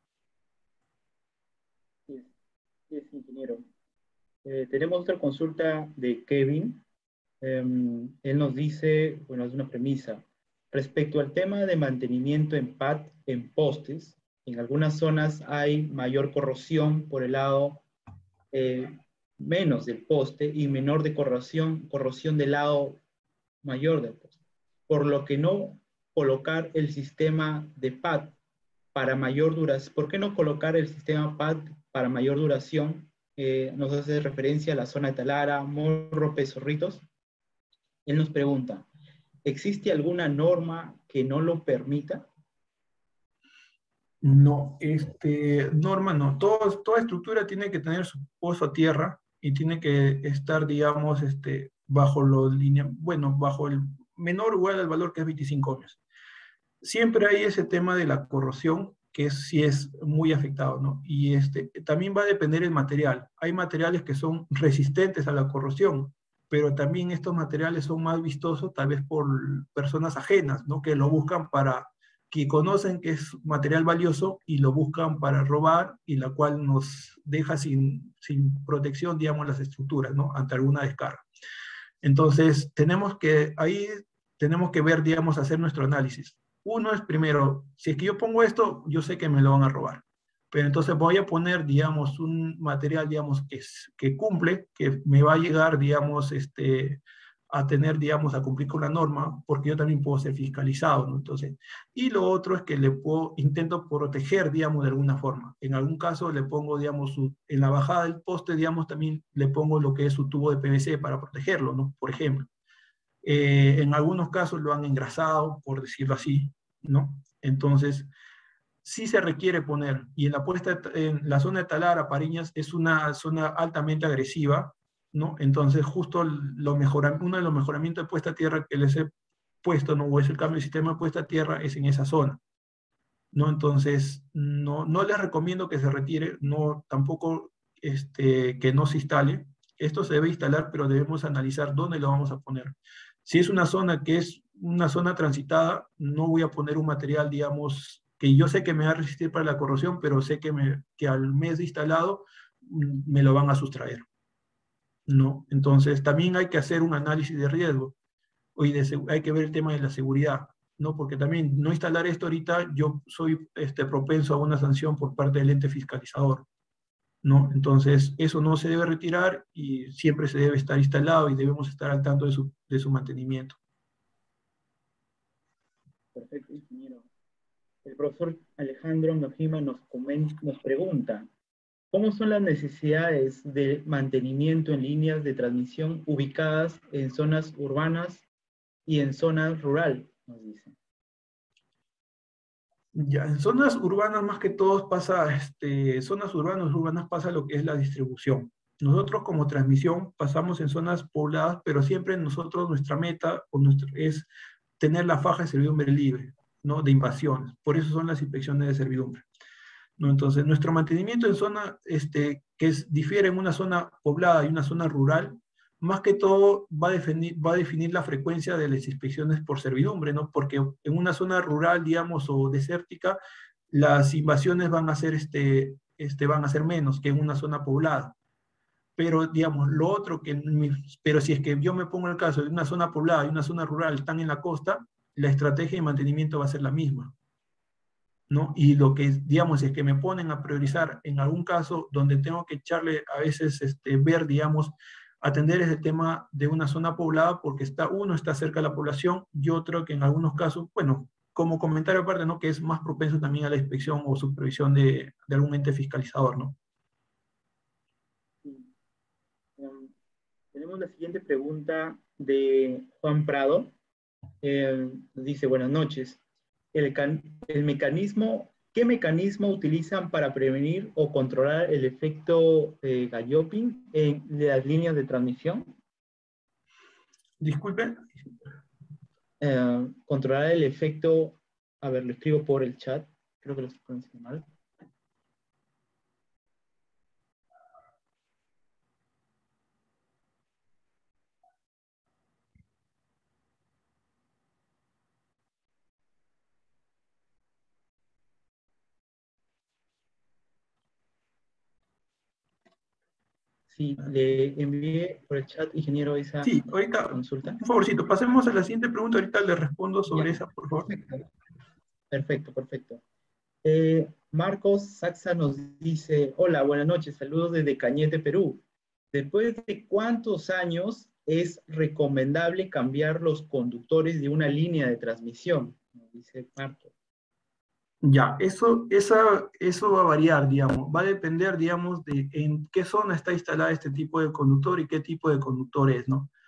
Sí, sí, ingeniero. Tenemos otra consulta de Kevin. Él nos dice, bueno, es una premisa. Respecto al tema de mantenimiento en pad en postes, en algunas zonas hay mayor corrosión por el lado menos del poste y menor de corrosión del lado mayor del poste. Por lo que no colocar el sistema de pad para mayor duración. ¿Por qué no colocar el sistema pad para mayor duración? Nos hace referencia a la zona de Talara, Morro, Pesorritos. Él nos pregunta, ¿existe alguna norma que no lo permita? No, Norma, no. Toda estructura tiene que tener su pozo a tierra y tiene que estar, digamos, bajo bajo el menor o igual al valor que es 25 ohmios. Siempre hay ese tema de la corrosión, que sí es muy afectado, ¿no? Y también va a depender el material. Hay materiales que son resistentes a la corrosión, pero también estos materiales son más vistosos tal vez por personas ajenas, ¿no? Que lo buscan que conocen que es material valioso y lo buscan para robar, y la cual nos deja sin protección, digamos, las estructuras, ¿no? Ante alguna descarga. Entonces, ahí tenemos que ver, digamos, hacer nuestro análisis. Uno es primero, si es que yo pongo esto, yo sé que me lo van a robar. Pero entonces voy a poner, digamos, un material, digamos, que cumple, que me va a llegar, digamos, a tener, digamos, a cumplir con la norma, porque yo también puedo ser fiscalizado, ¿no? Entonces, y lo otro es que intento proteger, digamos, de alguna forma. En algún caso le pongo, digamos, en la bajada del poste, digamos, también le pongo lo que es su tubo de PVC para protegerlo, ¿no? Por ejemplo. En algunos casos lo han engrasado, por decirlo así, ¿no? Entonces, sí se requiere poner, y en la zona de Talar, Apariñas, es una zona altamente agresiva, ¿no? Entonces, justo uno de los mejoramientos de puesta a tierra que les he puesto, ¿no? O es el cambio de sistema de puesta a tierra, es en esa zona, ¿no? Entonces, no les recomiendo que se retire, no, tampoco que no se instale. Esto se debe instalar, pero debemos analizar dónde lo vamos a poner. Si es una zona que es una zona transitada, no voy a poner un material, digamos, que yo sé que me va a resistir para la corrosión, pero sé que al mes de instalado me lo van a sustraer, ¿no? Entonces, también hay que hacer un análisis de riesgo. Hay que ver el tema de la seguridad, ¿no? Porque también no instalar esto ahorita, yo soy propenso a una sanción por parte del ente fiscalizador, ¿no? Entonces, eso no se debe retirar y siempre se debe estar instalado y debemos estar al tanto de su mantenimiento. Perfecto, ingeniero. El profesor Alejandro Nojima nos pregunta, ¿cómo son las necesidades de mantenimiento en líneas de transmisión ubicadas en zonas urbanas y en zonas rural? Nos dice. Ya, en zonas urbanas más que todo zonas urbanas pasa lo que es la distribución. Nosotros como transmisión pasamos en zonas pobladas, pero siempre nuestra meta es tener la faja de servidumbre libre, ¿no? De invasiones. Por eso son las inspecciones de servidumbre, ¿no? Entonces, nuestro mantenimiento en zona, difiere en una zona poblada y una zona rural, más que todo va a definir la frecuencia de las inspecciones por servidumbre, ¿no? Porque en una zona rural, digamos, o desértica, las invasiones van a ser menos que en una zona poblada. Pero, digamos, pero si es que yo me pongo el caso de una zona poblada y una zona rural están en la costa, la estrategia de mantenimiento va a ser la misma, ¿no? Y lo que, digamos, es que me ponen a priorizar en algún caso donde tengo que echarle a veces, ver, digamos, atender ese tema de una zona poblada porque uno está cerca de la población y otro que en algunos casos, bueno, como comentario aparte, ¿no? Que es más propenso también a la inspección o supervisión de algún ente fiscalizador, ¿no? Tenemos la siguiente pregunta de Juan Prado. Dice, buenas noches. El mecanismo, ¿qué mecanismo utilizan para prevenir o controlar el efecto Gallopin en las líneas de transmisión? Disculpen. Controlar el efecto, a ver, lo escribo por el chat, creo que lo estoy pronunciando mal. Sí, le envié por el chat, ingeniero, esa Sí, ahorita, consulta. un favorcito, pasemos a la siguiente pregunta, ahorita le respondo sobre Ya, esa, por favor. perfecto, perfecto, perfecto. Marcos Saxa nos dice, hola, buenas noches, saludos desde Cañete, Perú. ¿Después de cuántos años es recomendable cambiar los conductores de una línea de transmisión? Nos dice Marcos. Ya, eso va a variar, digamos, va a depender, digamos, de en qué zona está instalada este tipo de conductor y qué tipo de conductor es, ¿no?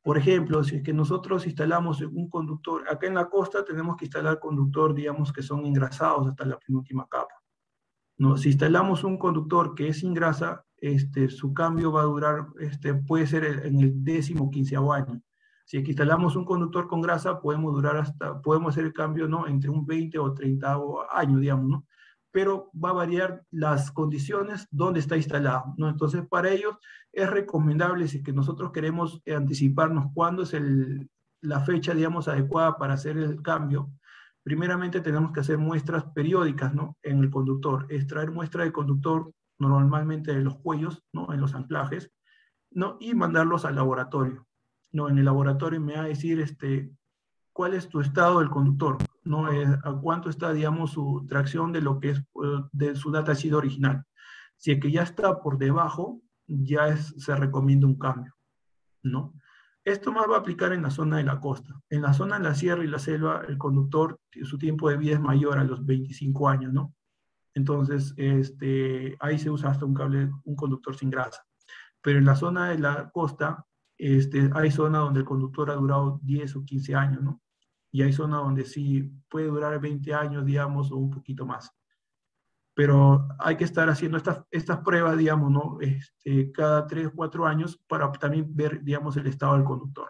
Por ejemplo, si es que nosotros instalamos un conductor, acá en la costa tenemos que instalar conductor, digamos, que son engrasados hasta la penúltima capa, ¿no? Si instalamos un conductor que es sin grasa, su cambio va a durar, puede ser en el 10º, 15º año. Si es que instalamos un conductor con grasa, podemos hacer el cambio, ¿no? Entre un 20 o 30º año, digamos, ¿no? Pero va a variar las condiciones donde está instalado, ¿no? Entonces, para ellos es recomendable, si es que nosotros queremos anticiparnos cuándo es la fecha, digamos, adecuada para hacer el cambio. Primeramente tenemos que hacer muestras periódicas, ¿no? En el conductor, extraer muestra del conductor normalmente de los cuellos, ¿no? En los anclajes, ¿no? Y mandarlos al laboratorio, ¿no? En el laboratorio me va a decir cuál es tu estado del conductor, ¿no? A cuánto está, digamos, su tracción de lo que es de su datasheet original. Si es que ya está por debajo, se recomienda un cambio, ¿no? Esto más va a aplicar en la zona de la costa. En la zona de la sierra y la selva, el conductor, su tiempo de vida es mayor a los 25 años, ¿no? Entonces, ahí se usa hasta un conductor sin grasa. Pero en la zona de la costa, hay zonas donde el conductor ha durado 10 o 15 años, ¿no? Y hay zonas donde sí puede durar 20 años, digamos, o un poquito más. Pero hay que estar haciendo estas pruebas, digamos, ¿no? Cada 3 o 4 años para también ver, digamos, el estado del conductor.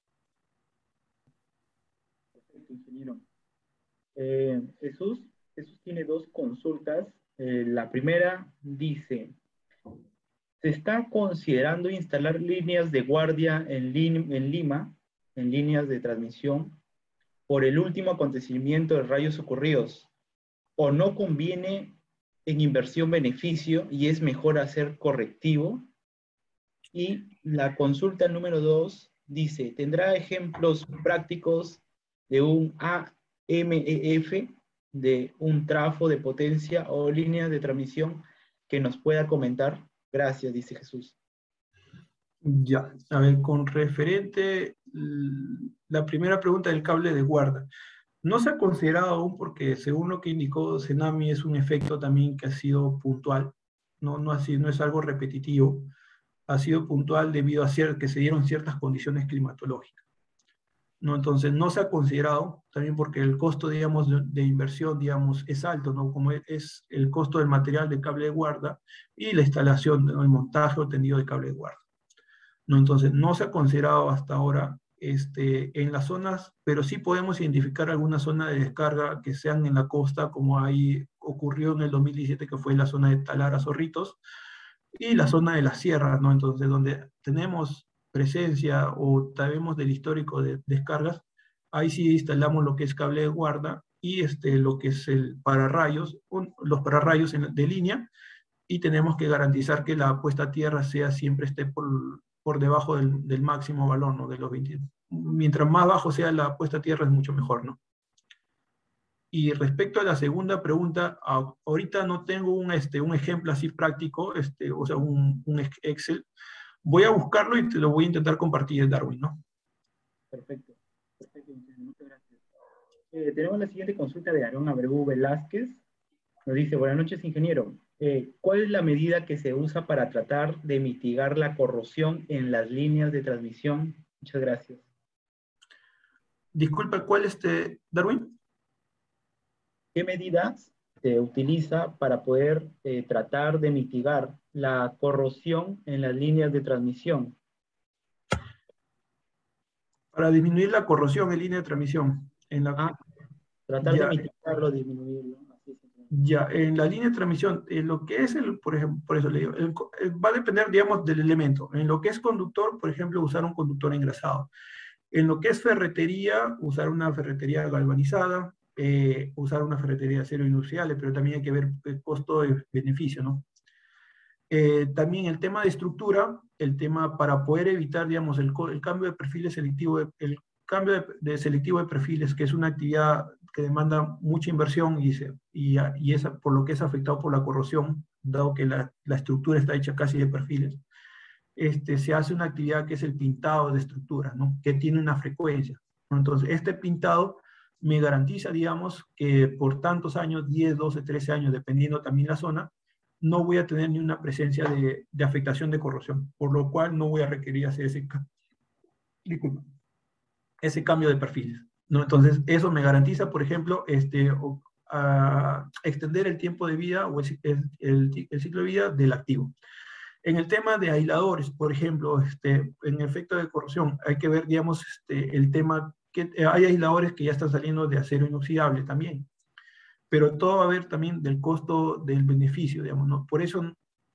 Perfecto, ingeniero. Jesús tiene dos consultas. La primera dice, ¿se está considerando instalar líneas de guardia en Lima, en líneas de transmisión, por el último acontecimiento de rayos ocurridos? ¿O no conviene en inversión-beneficio y es mejor hacer correctivo? Y la consulta número 2 dice, ¿tendrá ejemplos prácticos de un AMEF, de un trafo de potencia o líneas de transmisión que nos pueda comentar? Gracias, dice Jesús. Ya, a ver, con referente la primera pregunta del cable de guarda. No se ha considerado aún porque según lo que indicó Cenami es un efecto también que ha sido puntual, no es algo repetitivo, ha sido puntual debido a que se dieron ciertas condiciones climatológicas, ¿no? Entonces no se ha considerado, también porque el costo, digamos, de inversión, digamos, es alto, ¿no? Como es el costo del material de cable de guarda y la instalación, ¿no? El montaje o tendido de cable de guarda, ¿no? Entonces no se ha considerado hasta ahora en las zonas, pero sí podemos identificar alguna zona de descarga que sean en la costa, como ahí ocurrió en el 2017, que fue la zona de Talara Zorritos, y la zona de las sierras, ¿no? Entonces, donde tenemos presencia o sabemos del histórico de descargas, ahí sí instalamos lo que es cable de guarda y lo que es el pararrayos, los pararrayos de línea, y tenemos que garantizar que la puesta a tierra siempre esté por debajo del máximo valor, ¿no? De los 20. Mientras más bajo sea la puesta a tierra es mucho mejor, ¿no? Y respecto a la segunda pregunta, ahorita no tengo un ejemplo así práctico, o sea, un Excel. Voy a buscarlo y te lo voy a intentar compartir, Darwin, ¿no? Perfecto. Perfecto, muchas gracias. Tenemos la siguiente consulta de Aarón Abreu Velázquez. Nos dice, buenas noches, ingeniero. ¿Cuál es la medida que se usa para tratar de mitigar la corrosión en las líneas de transmisión? Muchas gracias. Disculpa, ¿cuál Darwin? ¿Qué medidas se utiliza para poder tratar de mitigar la corrosión en las líneas de transmisión? Para disminuir la corrosión en línea de transmisión. Tratar de mitigarlo, disminuirlo. Ya, en la línea de transmisión, lo que es por ejemplo, por eso le digo, va a depender, digamos, del elemento. En lo que es conductor, por ejemplo, usar un conductor engrasado. En lo que es ferretería, usar una ferretería galvanizada, usar una ferretería de acero inoxidable, pero también hay que ver el costo-beneficio, ¿no? También el tema de estructura, el tema para poder evitar, digamos, el cambio de perfiles selectivo, el cambio de selectivo de perfiles, que es una actividad que demanda mucha inversión y por lo que es afectado por la corrosión, dado que la estructura está hecha casi de perfiles. Se hace una actividad que es el pintado de estructuras, ¿no? Que tiene una frecuencia, ¿no? Entonces, este pintado me garantiza, digamos, que por tantos años, 10, 12, 13 años, dependiendo también la zona, no voy a tener ni una presencia de afectación de corrosión, por lo cual no voy a requerir hacer disculpa, ese cambio de perfiles, ¿no? Entonces, eso me garantiza, por ejemplo, extender el tiempo de vida o el ciclo de vida del activo. En el tema de aisladores, por ejemplo, en efecto de corrosión, hay que ver, digamos, el tema que hay aisladores que ya están saliendo de acero inoxidable también, pero todo va a ver también del costo del beneficio, digamos, ¿no? Por eso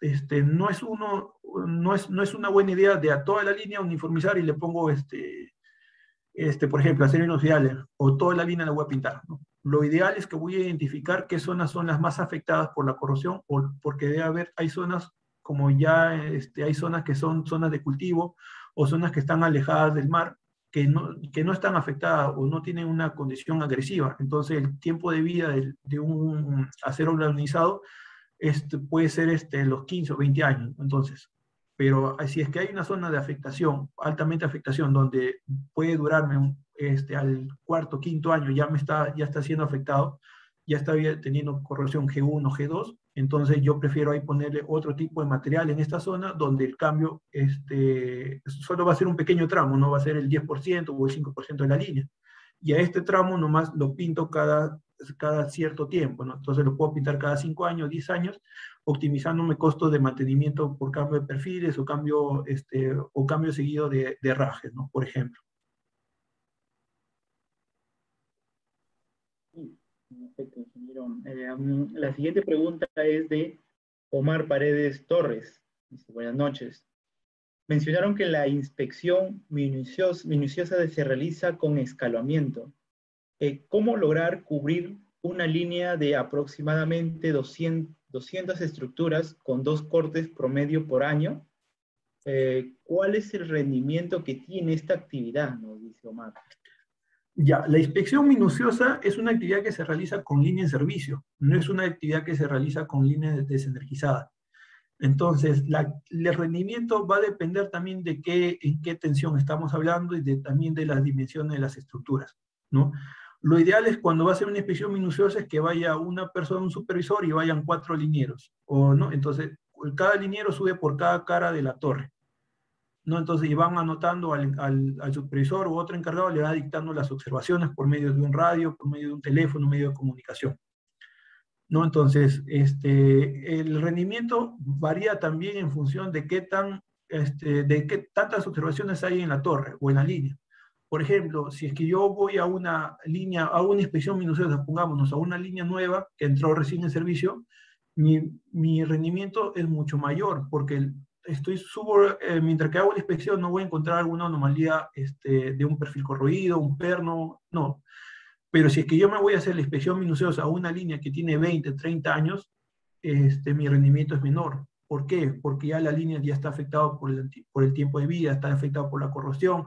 no es una buena idea de a toda la línea uniformizar y le pongo, por ejemplo, acero inoxidable, o toda la línea la voy a pintar, ¿no? Lo ideal es que voy a identificar qué zonas son las más afectadas por la corrosión, porque debe haber, hay zonas como ya hay zonas que son zonas de cultivo o zonas que están alejadas del mar, que no están afectadas o no tienen una condición agresiva. Entonces el tiempo de vida de un acero galvanizado puede ser los 15 o 20 años. Entonces, pero si es que hay una zona de afectación, altamente afectación, donde puede durarme al cuarto, quinto año, ya está siendo afectado, ya está teniendo corrosión G1, G2, entonces yo prefiero ahí ponerle otro tipo de material en esta zona donde el cambio solo va a ser un pequeño tramo, no va a ser el 10% o el 5% de la línea. Y a este tramo nomás lo pinto cada cierto tiempo, ¿no? Entonces lo puedo pintar cada 5 años, 10 años, optimizándome costos de mantenimiento por cambio de perfiles o cambio seguido de herrajes, ¿no? Por ejemplo. Sí, perfecto, ingeniero. La siguiente pregunta es de Omar Paredes Torres. Dice, buenas noches. Mencionaron que la inspección minuciosa se realiza con escalamiento. ¿Cómo lograr cubrir una línea de aproximadamente 200 estructuras con 2 cortes promedio por año? ¿Cuál es el rendimiento que tiene esta actividad? Nos dice Omar. Ya, la inspección minuciosa es una actividad que se realiza con línea en servicio, no es una actividad que se realiza con línea desenergizada. Entonces, el rendimiento va a depender también de en qué tensión estamos hablando y también de las dimensiones de las estructuras, ¿no? Lo ideal es cuando va a ser una inspección minuciosa es que vaya una persona, un supervisor, y vayan 4 linieros, ¿no? Entonces, cada liniero sube por cada cara de la torre, ¿no? Entonces, y van anotando al supervisor u otro encargado, le va dictando las observaciones por medio de un radio, por medio de un teléfono, medio de comunicación, ¿no? Entonces, el rendimiento varía también en función de de qué tantas observaciones hay en la torre o en la línea. Por ejemplo, si es que yo voy a una línea, a una inspección minuciosa, pongámonos, a una línea nueva que entró recién en servicio, mi rendimiento es mucho mayor, porque mientras que hago la inspección no voy a encontrar alguna anomalía de un perfil corroído, un perno, no. Pero si es que yo me voy a hacer la inspección minuciosa a una línea que tiene 20, 30 años, mi rendimiento es menor. ¿Por qué? Porque ya la línea ya está afectada por el tiempo de vida, está afectada por la corrosión,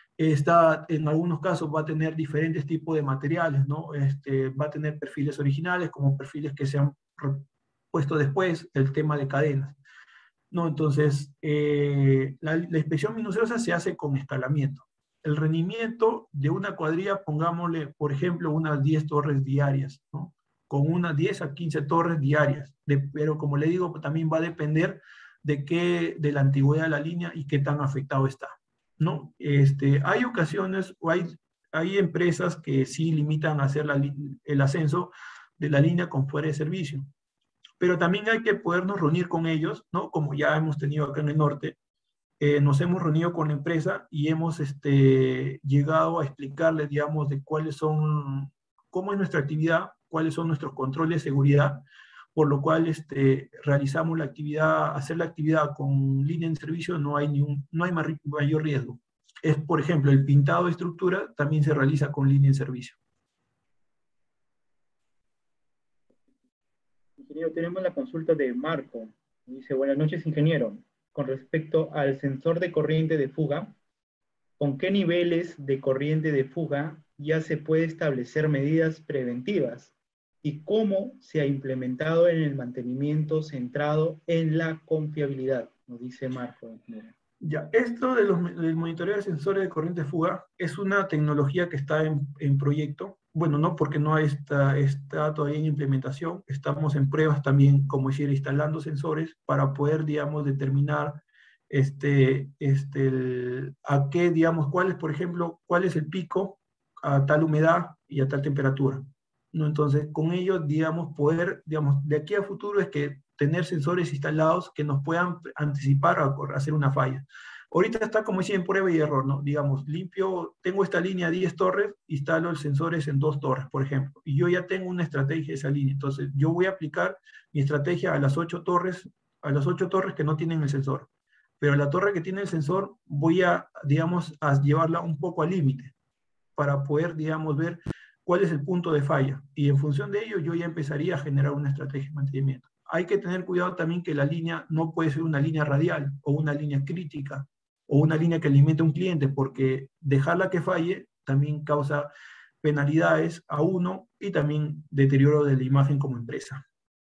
en algunos casos va a tener diferentes tipos de materiales, ¿no? Va a tener perfiles originales como perfiles que se han puesto después, el tema de cadenas, ¿no? Entonces, la inspección minuciosa se hace con escalamiento. El rendimiento de una cuadrilla, pongámosle, por ejemplo, unas 10 torres diarias, ¿no? Con unas 10 a 15 torres diarias. Pero como le digo, también va a depender de la antigüedad de la línea y qué tan afectado está, ¿no? Hay ocasiones o hay empresas que sí limitan a hacer el ascenso de la línea con fuera de servicio. Pero también hay que podernos reunir con ellos, ¿no? Como ya hemos tenido acá en el norte, nos hemos reunido con la empresa y hemos llegado a explicarles, digamos, de cómo es nuestra actividad, cuáles son nuestros controles de seguridad, por lo cual realizamos hacer la actividad con línea en servicio no hay mayor riesgo. Por ejemplo, el pintado de estructura también se realiza con línea en servicio. Ingeniero, tenemos la consulta de Marco. Dice, buenas noches, ingeniero. Con respecto al sensor de corriente de fuga, ¿con qué niveles de corriente de fuga ya se puede establecer medidas preventivas? ¿Y cómo se ha implementado en el mantenimiento centrado en la confiabilidad? Nos dice Marco. Ya, esto del monitoreo de sensores de corriente de fuga es una tecnología que está en proyecto. Bueno, no porque no está todavía en implementación. Estamos en pruebas también, como decir, instalando sensores para poder, digamos, determinar a qué, digamos, cuál es, por ejemplo, cuál es el pico a tal humedad y a tal temperatura, ¿no? Entonces, con ello, digamos, poder, digamos, de aquí a futuro es que tener sensores instalados que nos puedan anticipar a hacer una falla. Ahorita está como dicen prueba y error, ¿no? Digamos, limpio, tengo esta línea 10 torres, instalo el sensores en 2 torres, por ejemplo, y yo ya tengo una estrategia de esa línea. Entonces, yo voy a aplicar mi estrategia a las 8 torres que no tienen el sensor. Pero la torre que tiene el sensor voy a, digamos, a llevarla un poco al límite para poder, digamos, ver cuál es el punto de falla. Y en función de ello, yo ya empezaría a generar una estrategia de mantenimiento. Hay que tener cuidado también que la línea no puede ser una línea radial o una línea crítica o una línea que alimente a un cliente, porque dejarla que falle también causa penalidades a uno y también deterioro de la imagen como empresa.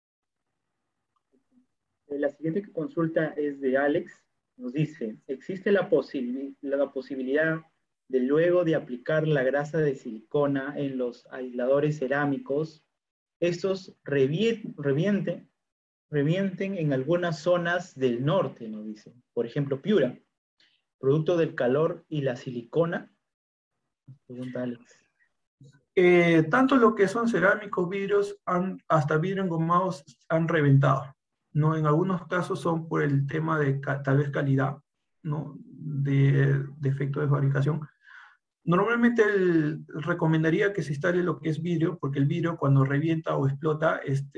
La siguiente consulta es de Alex. Nos dice, ¿existe la posibilidad de luego de aplicar la grasa de silicona en los aisladores cerámicos, estos revienten en algunas zonas del norte, nos dice? Por ejemplo, Piura, producto del calor y la silicona. Pregunta Alex. Tanto lo que son cerámicos, vidrios, hasta vidrio engomados han reventado, ¿no? En algunos casos son por el tema de tal vez calidad, ¿no? De defecto de fabricación. Normalmente recomendaría que se instale lo que es vidrio, porque el vidrio cuando revienta o explota,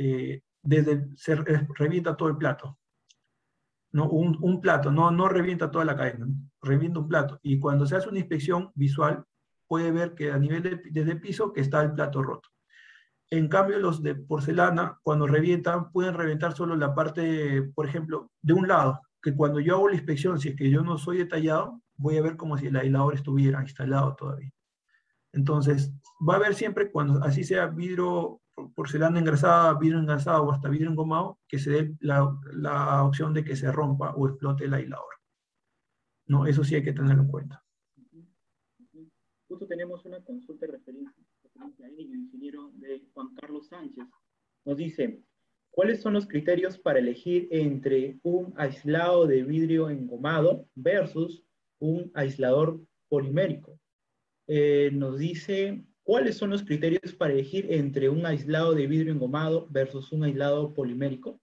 revienta todo el plato, ¿no? Un plato, no revienta toda la cadena, ¿no? Revienta un plato. Y cuando se hace una inspección visual, puede ver que a nivel desde piso que está el plato roto. En cambio, los de porcelana, cuando revientan, pueden reventar solo la parte, por ejemplo, de un lado, que cuando yo hago la inspección, si es que yo no soy detallado, voy a ver como si el aislador estuviera instalado todavía. Entonces, va a haber siempre, cuando así sea vidrio, porcelana engrasada, vidrio engrasado o hasta vidrio engomado, que se dé la opción de que se rompa o explote el aislador. No, eso sí hay que tenerlo en cuenta. Justo tenemos una consulta referencia a ello, ingeniero, de Juan Carlos Sánchez. Nos dice, ¿cuáles son los criterios para elegir entre un aislado de vidrio engomado versus un aislador polimérico? Nos dice, ¿cuáles son los criterios para elegir entre un aislado de vidrio engomado versus un aislado polimérico?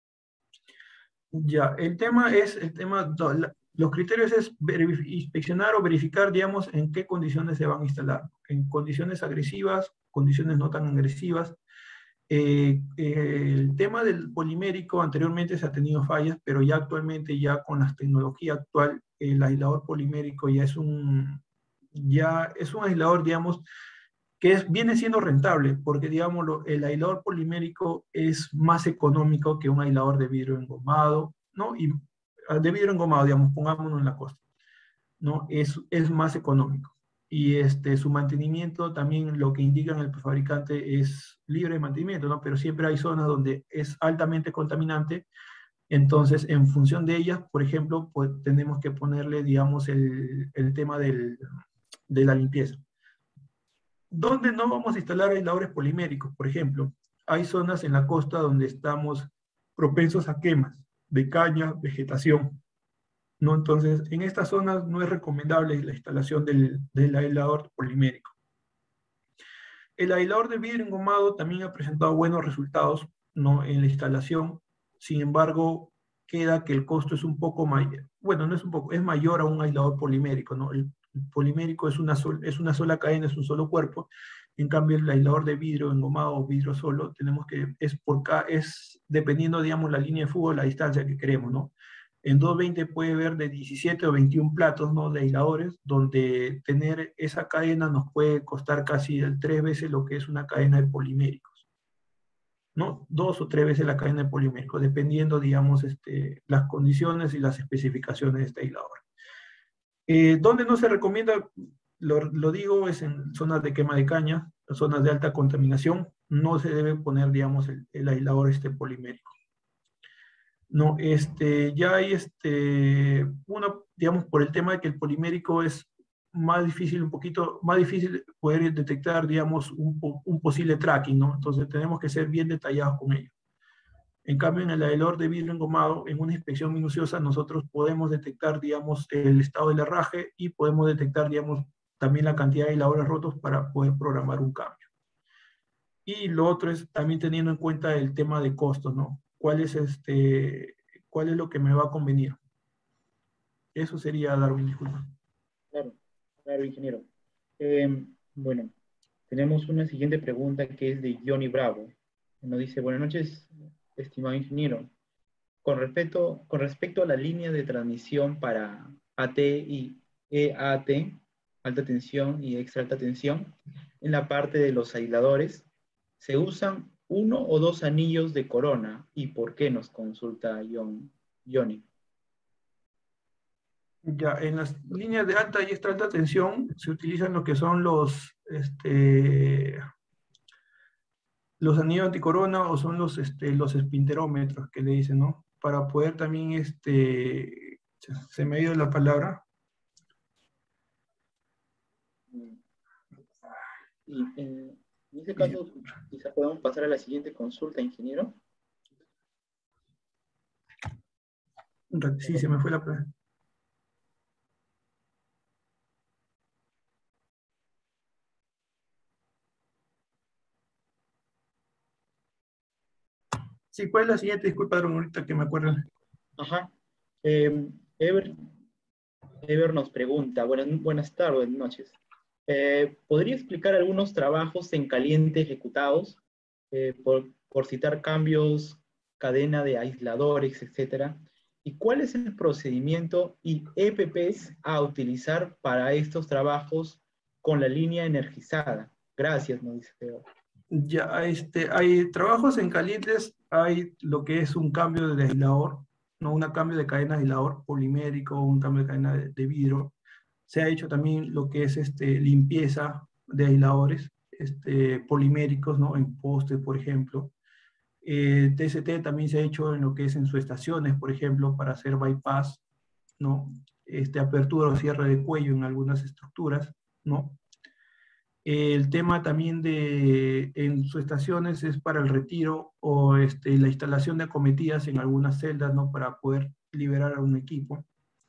Ya, los criterios es inspeccionar o verificar, digamos, en qué condiciones se van a instalar. En condiciones agresivas, condiciones no tan agresivas. El tema del polimérico anteriormente se ha tenido fallas, pero ya actualmente, ya con la tecnología actual, el aislador polimérico ya es un aislador, digamos, que viene siendo rentable, porque digamos, el aislador polimérico es más económico que un aislador de vidrio engomado, ¿no? Y de vidrio engomado, digamos, pongámonos en la costa, ¿no? Es más económico. Y su mantenimiento también lo que indica el fabricante es libre de mantenimiento, ¿no? Pero siempre hay zonas donde es altamente contaminante, entonces en función de ellas, por ejemplo, pues tenemos que ponerle, digamos, el tema de la limpieza. ¿Dónde no vamos a instalar aisladores poliméricos? Por ejemplo, hay zonas en la costa donde estamos propensos a quemas de caña, vegetación, ¿no? Entonces, en estas zonas no es recomendable la instalación del aislador polimérico. El aislador de vidrio engomado también ha presentado buenos resultados, ¿no? En la instalación. Sin embargo, queda que el costo es un poco mayor. Bueno, no es un poco, es mayor a un aislador polimérico, ¿no? El polimérico es una sola cadena, es un solo cuerpo. En cambio, el aislador de vidrio engomado o vidrio solo, tenemos que, es dependiendo, digamos, la línea de flujo, la distancia que queremos, ¿no? En 220 puede haber de 17 o 21 platos, ¿no? De aisladores, donde tener esa cadena nos puede costar casi 3 veces lo que es una cadena de poliméricos, ¿no? 2 o 3 veces la cadena de poliméricos, dependiendo, digamos, las condiciones y las especificaciones de este aislador. Donde no se recomienda, lo digo, es en zonas de quema de caña, zonas de alta contaminación, no se debe poner, digamos, el aislador polimérico. No, ya hay uno, digamos, por el tema de que el polimérico es más difícil, un poquito más difícil poder detectar, digamos, un posible tracking, ¿no? Entonces tenemos que ser bien detallados con ello. En cambio, en el aislador de vidrio engomado, en una inspección minuciosa, nosotros podemos detectar, digamos, el estado del herraje y podemos detectar, digamos, también la cantidad de aisladores rotos para poder programar un cambio. Y lo otro es también teniendo en cuenta el tema de costos, ¿no? ¿Cuál es lo que me va a convenir? Eso sería, Darwin, disculpa. Claro, claro, ingeniero. Bueno, tenemos una siguiente pregunta que es de Johnny Bravo. Nos dice, buenas noches, estimado ingeniero. Con respecto a la línea de transmisión para AT y EAT, alta tensión y extra alta tensión, en la parte de los aisladores, ¿se usan uno o dos anillos de corona? ¿Y por qué nos consulta Johnny? Ya, en las líneas de alta y extra alta tensión se utilizan lo que son los anillos anticorona o son los espinterómetros que le dicen, ¿no? Para poder también, se me ha ido la palabra. Y en ese caso, quizá podemos pasar a la siguiente consulta, ingeniero. Sí, se me fue la palabra. Sí, ¿cuál es la siguiente? Disculpa, Aaron, ahorita que me acuerdo. Ajá. Eh, Ever, Ever nos pregunta, buenas tardes, buenas noches. ¿Podría explicar algunos trabajos en caliente ejecutados? Por citar cambios, cadena de aisladores, etcétera. ¿Y cuál es el procedimiento y EPPs a utilizar para estos trabajos con la línea energizada? Gracias, nos dice Ever. Ya, hay trabajos en calientes, hay lo que es un cambio de aislador, no un cambio de cadena de aislador polimérico, un cambio de cadena de vidrio. Se ha hecho también lo que es limpieza de aisladores poliméricos, ¿no? En postes, por ejemplo. TST también se ha hecho en lo que es en subestaciones, por ejemplo, para hacer bypass, ¿no? Apertura o cierre de cuello en algunas estructuras, ¿no? El tema también en subestaciones es para el retiro o la instalación de acometidas en algunas celdas, ¿no? Para poder liberar a un equipo.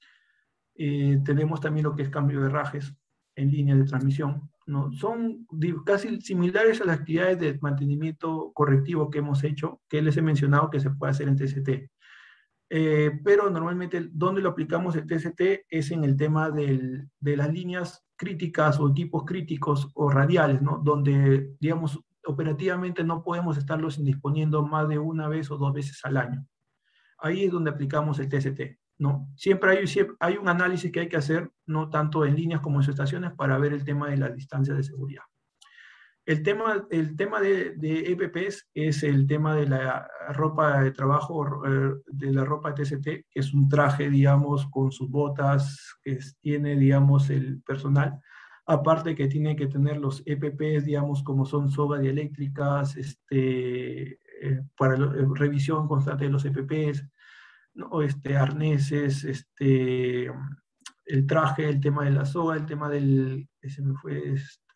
Tenemos también lo que es cambio de herrajes en línea de transmisión, ¿no? Son casi similares a las actividades de mantenimiento correctivo que hemos hecho, que les he mencionado que se puede hacer en TCT. Pero normalmente donde lo aplicamos el TCT es en el tema de las líneas críticas o equipos críticos o radiales, ¿no? Donde, digamos, operativamente no podemos estarlos indisponiendo más de una vez o dos veces al año. Ahí es donde aplicamos el TCT, ¿no? Siempre hay un análisis que hay que hacer, no tanto en líneas como en estaciones, para ver el tema de las distancias de seguridad. El tema de EPPs es el tema de la ropa de trabajo, de la ropa de TCT, que es un traje, digamos, con sus botas que tiene, digamos, el personal. Aparte que tiene que tener los EPPs, digamos, como son sogas dieléctricas, para revisión constante de los EPPs, ¿no? Arneses, el traje, el tema de la soga, el tema del, se me fue,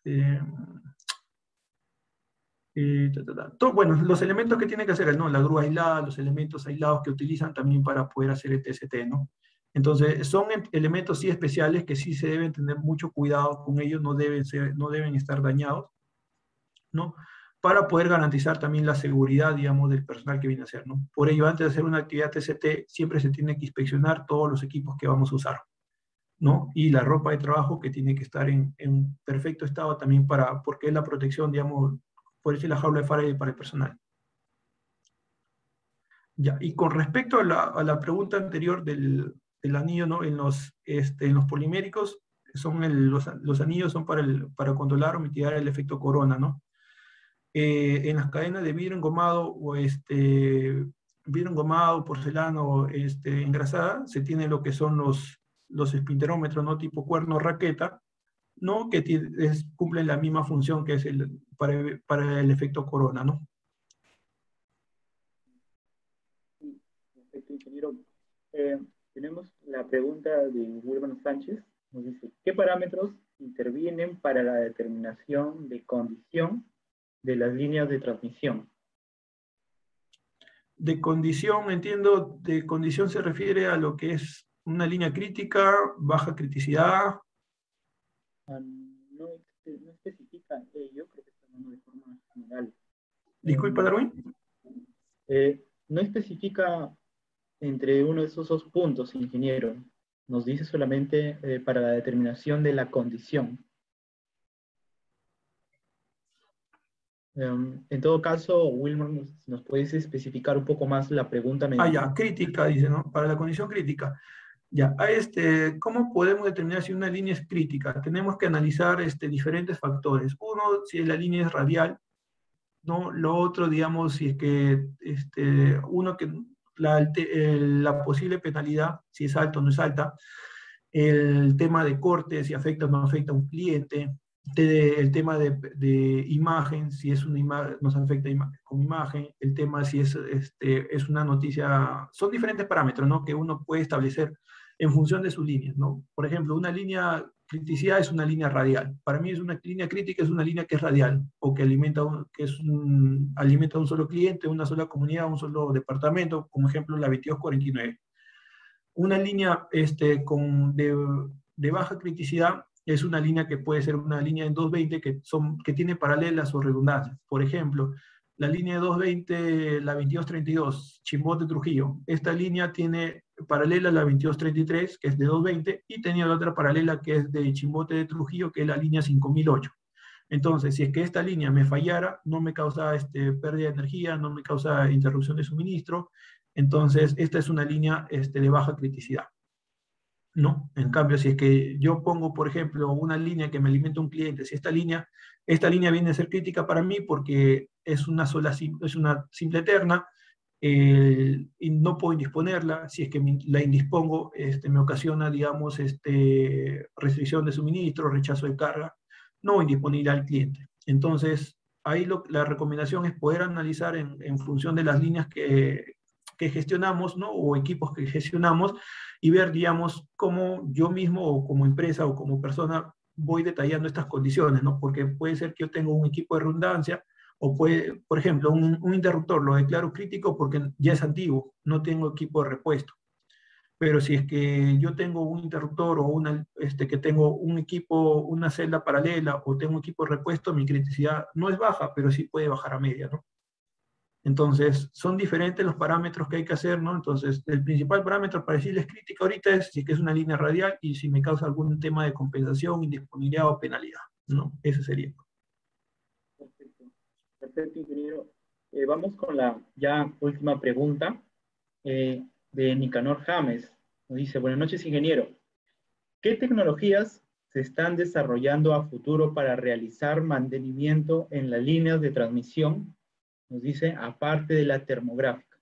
bueno, los elementos que tiene que hacer, ¿no? La grúa aislada, los elementos aislados que utilizan también para poder hacer el TCT, ¿no? Entonces, son elementos sí especiales que sí se deben tener mucho cuidado con ellos, no deben estar dañados, ¿no? Para poder garantizar también la seguridad, digamos, del personal que viene a hacer, ¿no? Por ello, antes de hacer una actividad TCT, siempre se tiene que inspeccionar todos los equipos que vamos a usar, ¿no? Y la ropa de trabajo que tiene que estar en perfecto estado también porque es la protección, digamos, por decir la jaula de Faraday para el personal. Ya, y con respecto a la pregunta anterior del anillo, ¿no? En los poliméricos, los anillos son para controlar o mitigar el efecto corona, ¿no? En las cadenas de vidrio engomado vidrio engomado, porcelana engrasada, se tiene lo que son los espinterómetros, ¿no? Tipo cuerno raqueta, ¿no? Que cumplen la misma función que es para el efecto corona, ¿no? Sí, perfecto, ingeniero. Eh, Tenemos la pregunta de Wilman Sánchez. Nos dice, ¿qué parámetros intervienen para la determinación de condición de las líneas de transmisión? De condición, entiendo, de condición se refiere a lo que es una línea crítica, baja criticidad. Ah, no, no especifica ello, creo que está hablando de forma general. Disculpa, Darwin. No especifica entre uno de esos dos puntos, ingeniero. Nos dice solamente para la determinación de la condición. En todo caso, Wilmer, ¿nos puedes especificar un poco más la pregunta? Ah, ya, crítica, dice, ¿no? Para la condición crítica. Ya, ¿cómo podemos determinar si una línea es crítica? Tenemos que analizar diferentes factores. Uno, si la línea es radial, ¿no? Lo otro, digamos, si es que, uno, que la posible penalidad, si es alta o no es alta, el tema de corte, si afecta o no afecta a un cliente, el tema de imagen, si es una imagen, nos afecta con imagen, el tema si es una noticia, son diferentes parámetros, ¿no? Que uno puede establecer en función de sus líneas, ¿no? Por ejemplo, una línea criticidad es una línea radial. Para mí es una línea crítica, es una línea que es radial, o que alimenta a un solo cliente, una sola comunidad, un solo departamento, como ejemplo la 2249. Una línea de baja criticidad es una línea que puede ser una línea en 220 que tiene paralelas o redundancias. Por ejemplo, la línea de 220, la 2232, Chimbote Trujillo. Esta línea tiene paralela a la 2233, que es de 220, y tenía la otra paralela que es de Chimbote de Trujillo, que es la línea 5008. Entonces, si es que esta línea me fallara, no me causa pérdida de energía, no me causa interrupción de suministro, entonces esta es una línea de baja criticidad, ¿no? En cambio, si es que yo pongo, por ejemplo, una línea que me alimenta un cliente, si esta línea viene a ser crítica para mí porque es una simple eterna, y no puedo indisponerla, si es que la indispongo, me ocasiona, digamos, restricción de suministro, rechazo de carga, no indisponible al cliente. Entonces, ahí la recomendación es poder analizar en función de las líneas que gestionamos, ¿no? O equipos que gestionamos, y ver, digamos, cómo yo mismo o como empresa o como persona voy detallando estas condiciones, ¿no? Porque puede ser que yo tenga un equipo de redundancia, o puede, por ejemplo, un interruptor lo declaro crítico porque ya es antiguo, no tengo equipo de repuesto. Pero si es que yo tengo un interruptor o que tengo un equipo, una celda paralela, o tengo un equipo de repuesto, mi criticidad no es baja, pero sí puede bajar a media, ¿no? Entonces, son diferentes los parámetros que hay que hacer, ¿no? Entonces, el principal parámetro para decirles crítica ahorita es si es que es una línea radial y si me causa algún tema de compensación, indisponibilidad o penalidad, ¿no? Ese sería. Perfecto, perfecto, ingeniero. Vamos con la ya última pregunta de Nicanor James. Nos dice, buenas noches, ingeniero. ¿Qué tecnologías se están desarrollando a futuro para realizar mantenimiento en las líneas de transmisión? Nos dice, aparte de la termográfica.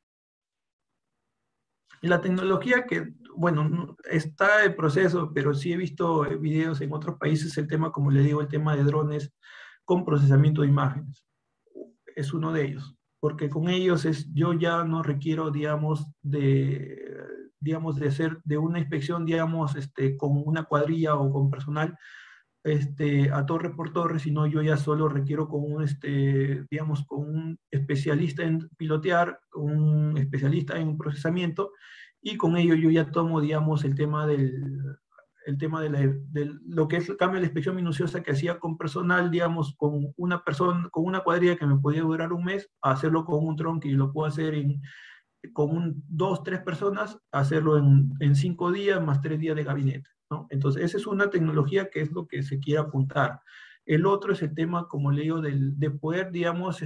La tecnología que, bueno, está en proceso, pero sí he visto videos en otros países, el tema, como le digo, el tema de drones con procesamiento de imágenes. Es uno de ellos, porque con ellos yo ya no requiero, digamos, de hacer de una inspección, digamos, con una cuadrilla o con personal, a torre por torre, sino yo ya solo requiero digamos, con un especialista en pilotear, un especialista en procesamiento, y con ello yo ya tomo, digamos, el tema de lo que es el cambio de la inspección minuciosa que hacía con personal, digamos, con una persona, con una cuadrilla que me podía durar un mes, a hacerlo con un dron que lo puedo hacer con 2, 3 personas, hacerlo en 5 días más 3 días de gabinete, ¿no? Entonces, esa es una tecnología que es lo que se quiere apuntar. El otro es el tema, como le digo, de poder, digamos,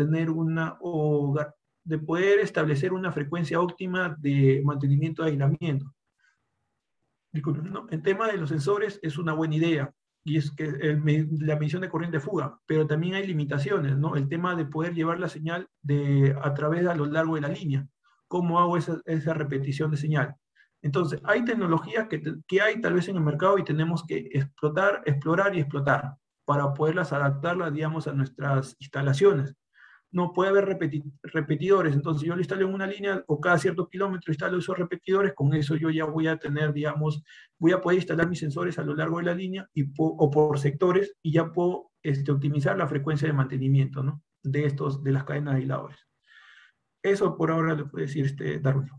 de poder establecer una frecuencia óptima de mantenimiento de aislamiento. Disculpen, ¿no? El tema de los sensores es una buena idea, y es que la medición de corriente de fuga, pero también hay limitaciones, ¿no? El tema de poder llevar la señal a través a lo largo de la línea. ¿Cómo hago esa repetición de señal? Entonces, hay tecnologías que hay tal vez en el mercado y tenemos que explorar y explotar para poderlas adaptarlas, digamos, a nuestras instalaciones. No puede haber repetidores, entonces yo lo instalo en una línea o cada cierto kilómetro instalo esos repetidores, con eso yo ya voy a tener, digamos, voy a poder instalar mis sensores a lo largo de la línea o por sectores, y ya puedo optimizar la frecuencia de mantenimiento, ¿no? De las cadenas de aisladores. Eso por ahora le puedo decir, Darwin.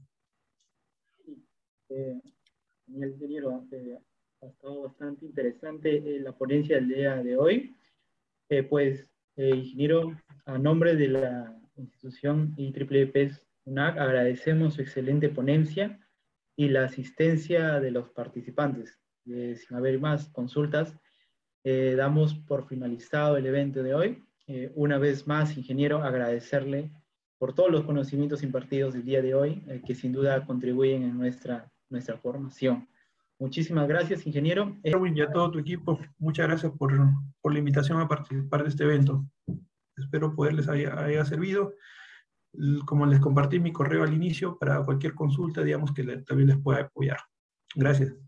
Señor ingeniero, ha estado bastante interesante la ponencia del día de hoy. Ingeniero, a nombre de la institución IEEE UNAC, agradecemos su excelente ponencia y la asistencia de los participantes. Sin haber más consultas, damos por finalizado el evento de hoy. Una vez más, ingeniero, agradecerle por todos los conocimientos impartidos el día de hoy, que sin duda contribuyen en nuestra formación. Muchísimas gracias, ingeniero. Darwin, y a todo tu equipo, muchas gracias por la invitación a participar de este evento. Espero poderles haya servido. Como les compartí mi correo al inicio, para cualquier consulta, digamos que también les pueda apoyar. Gracias.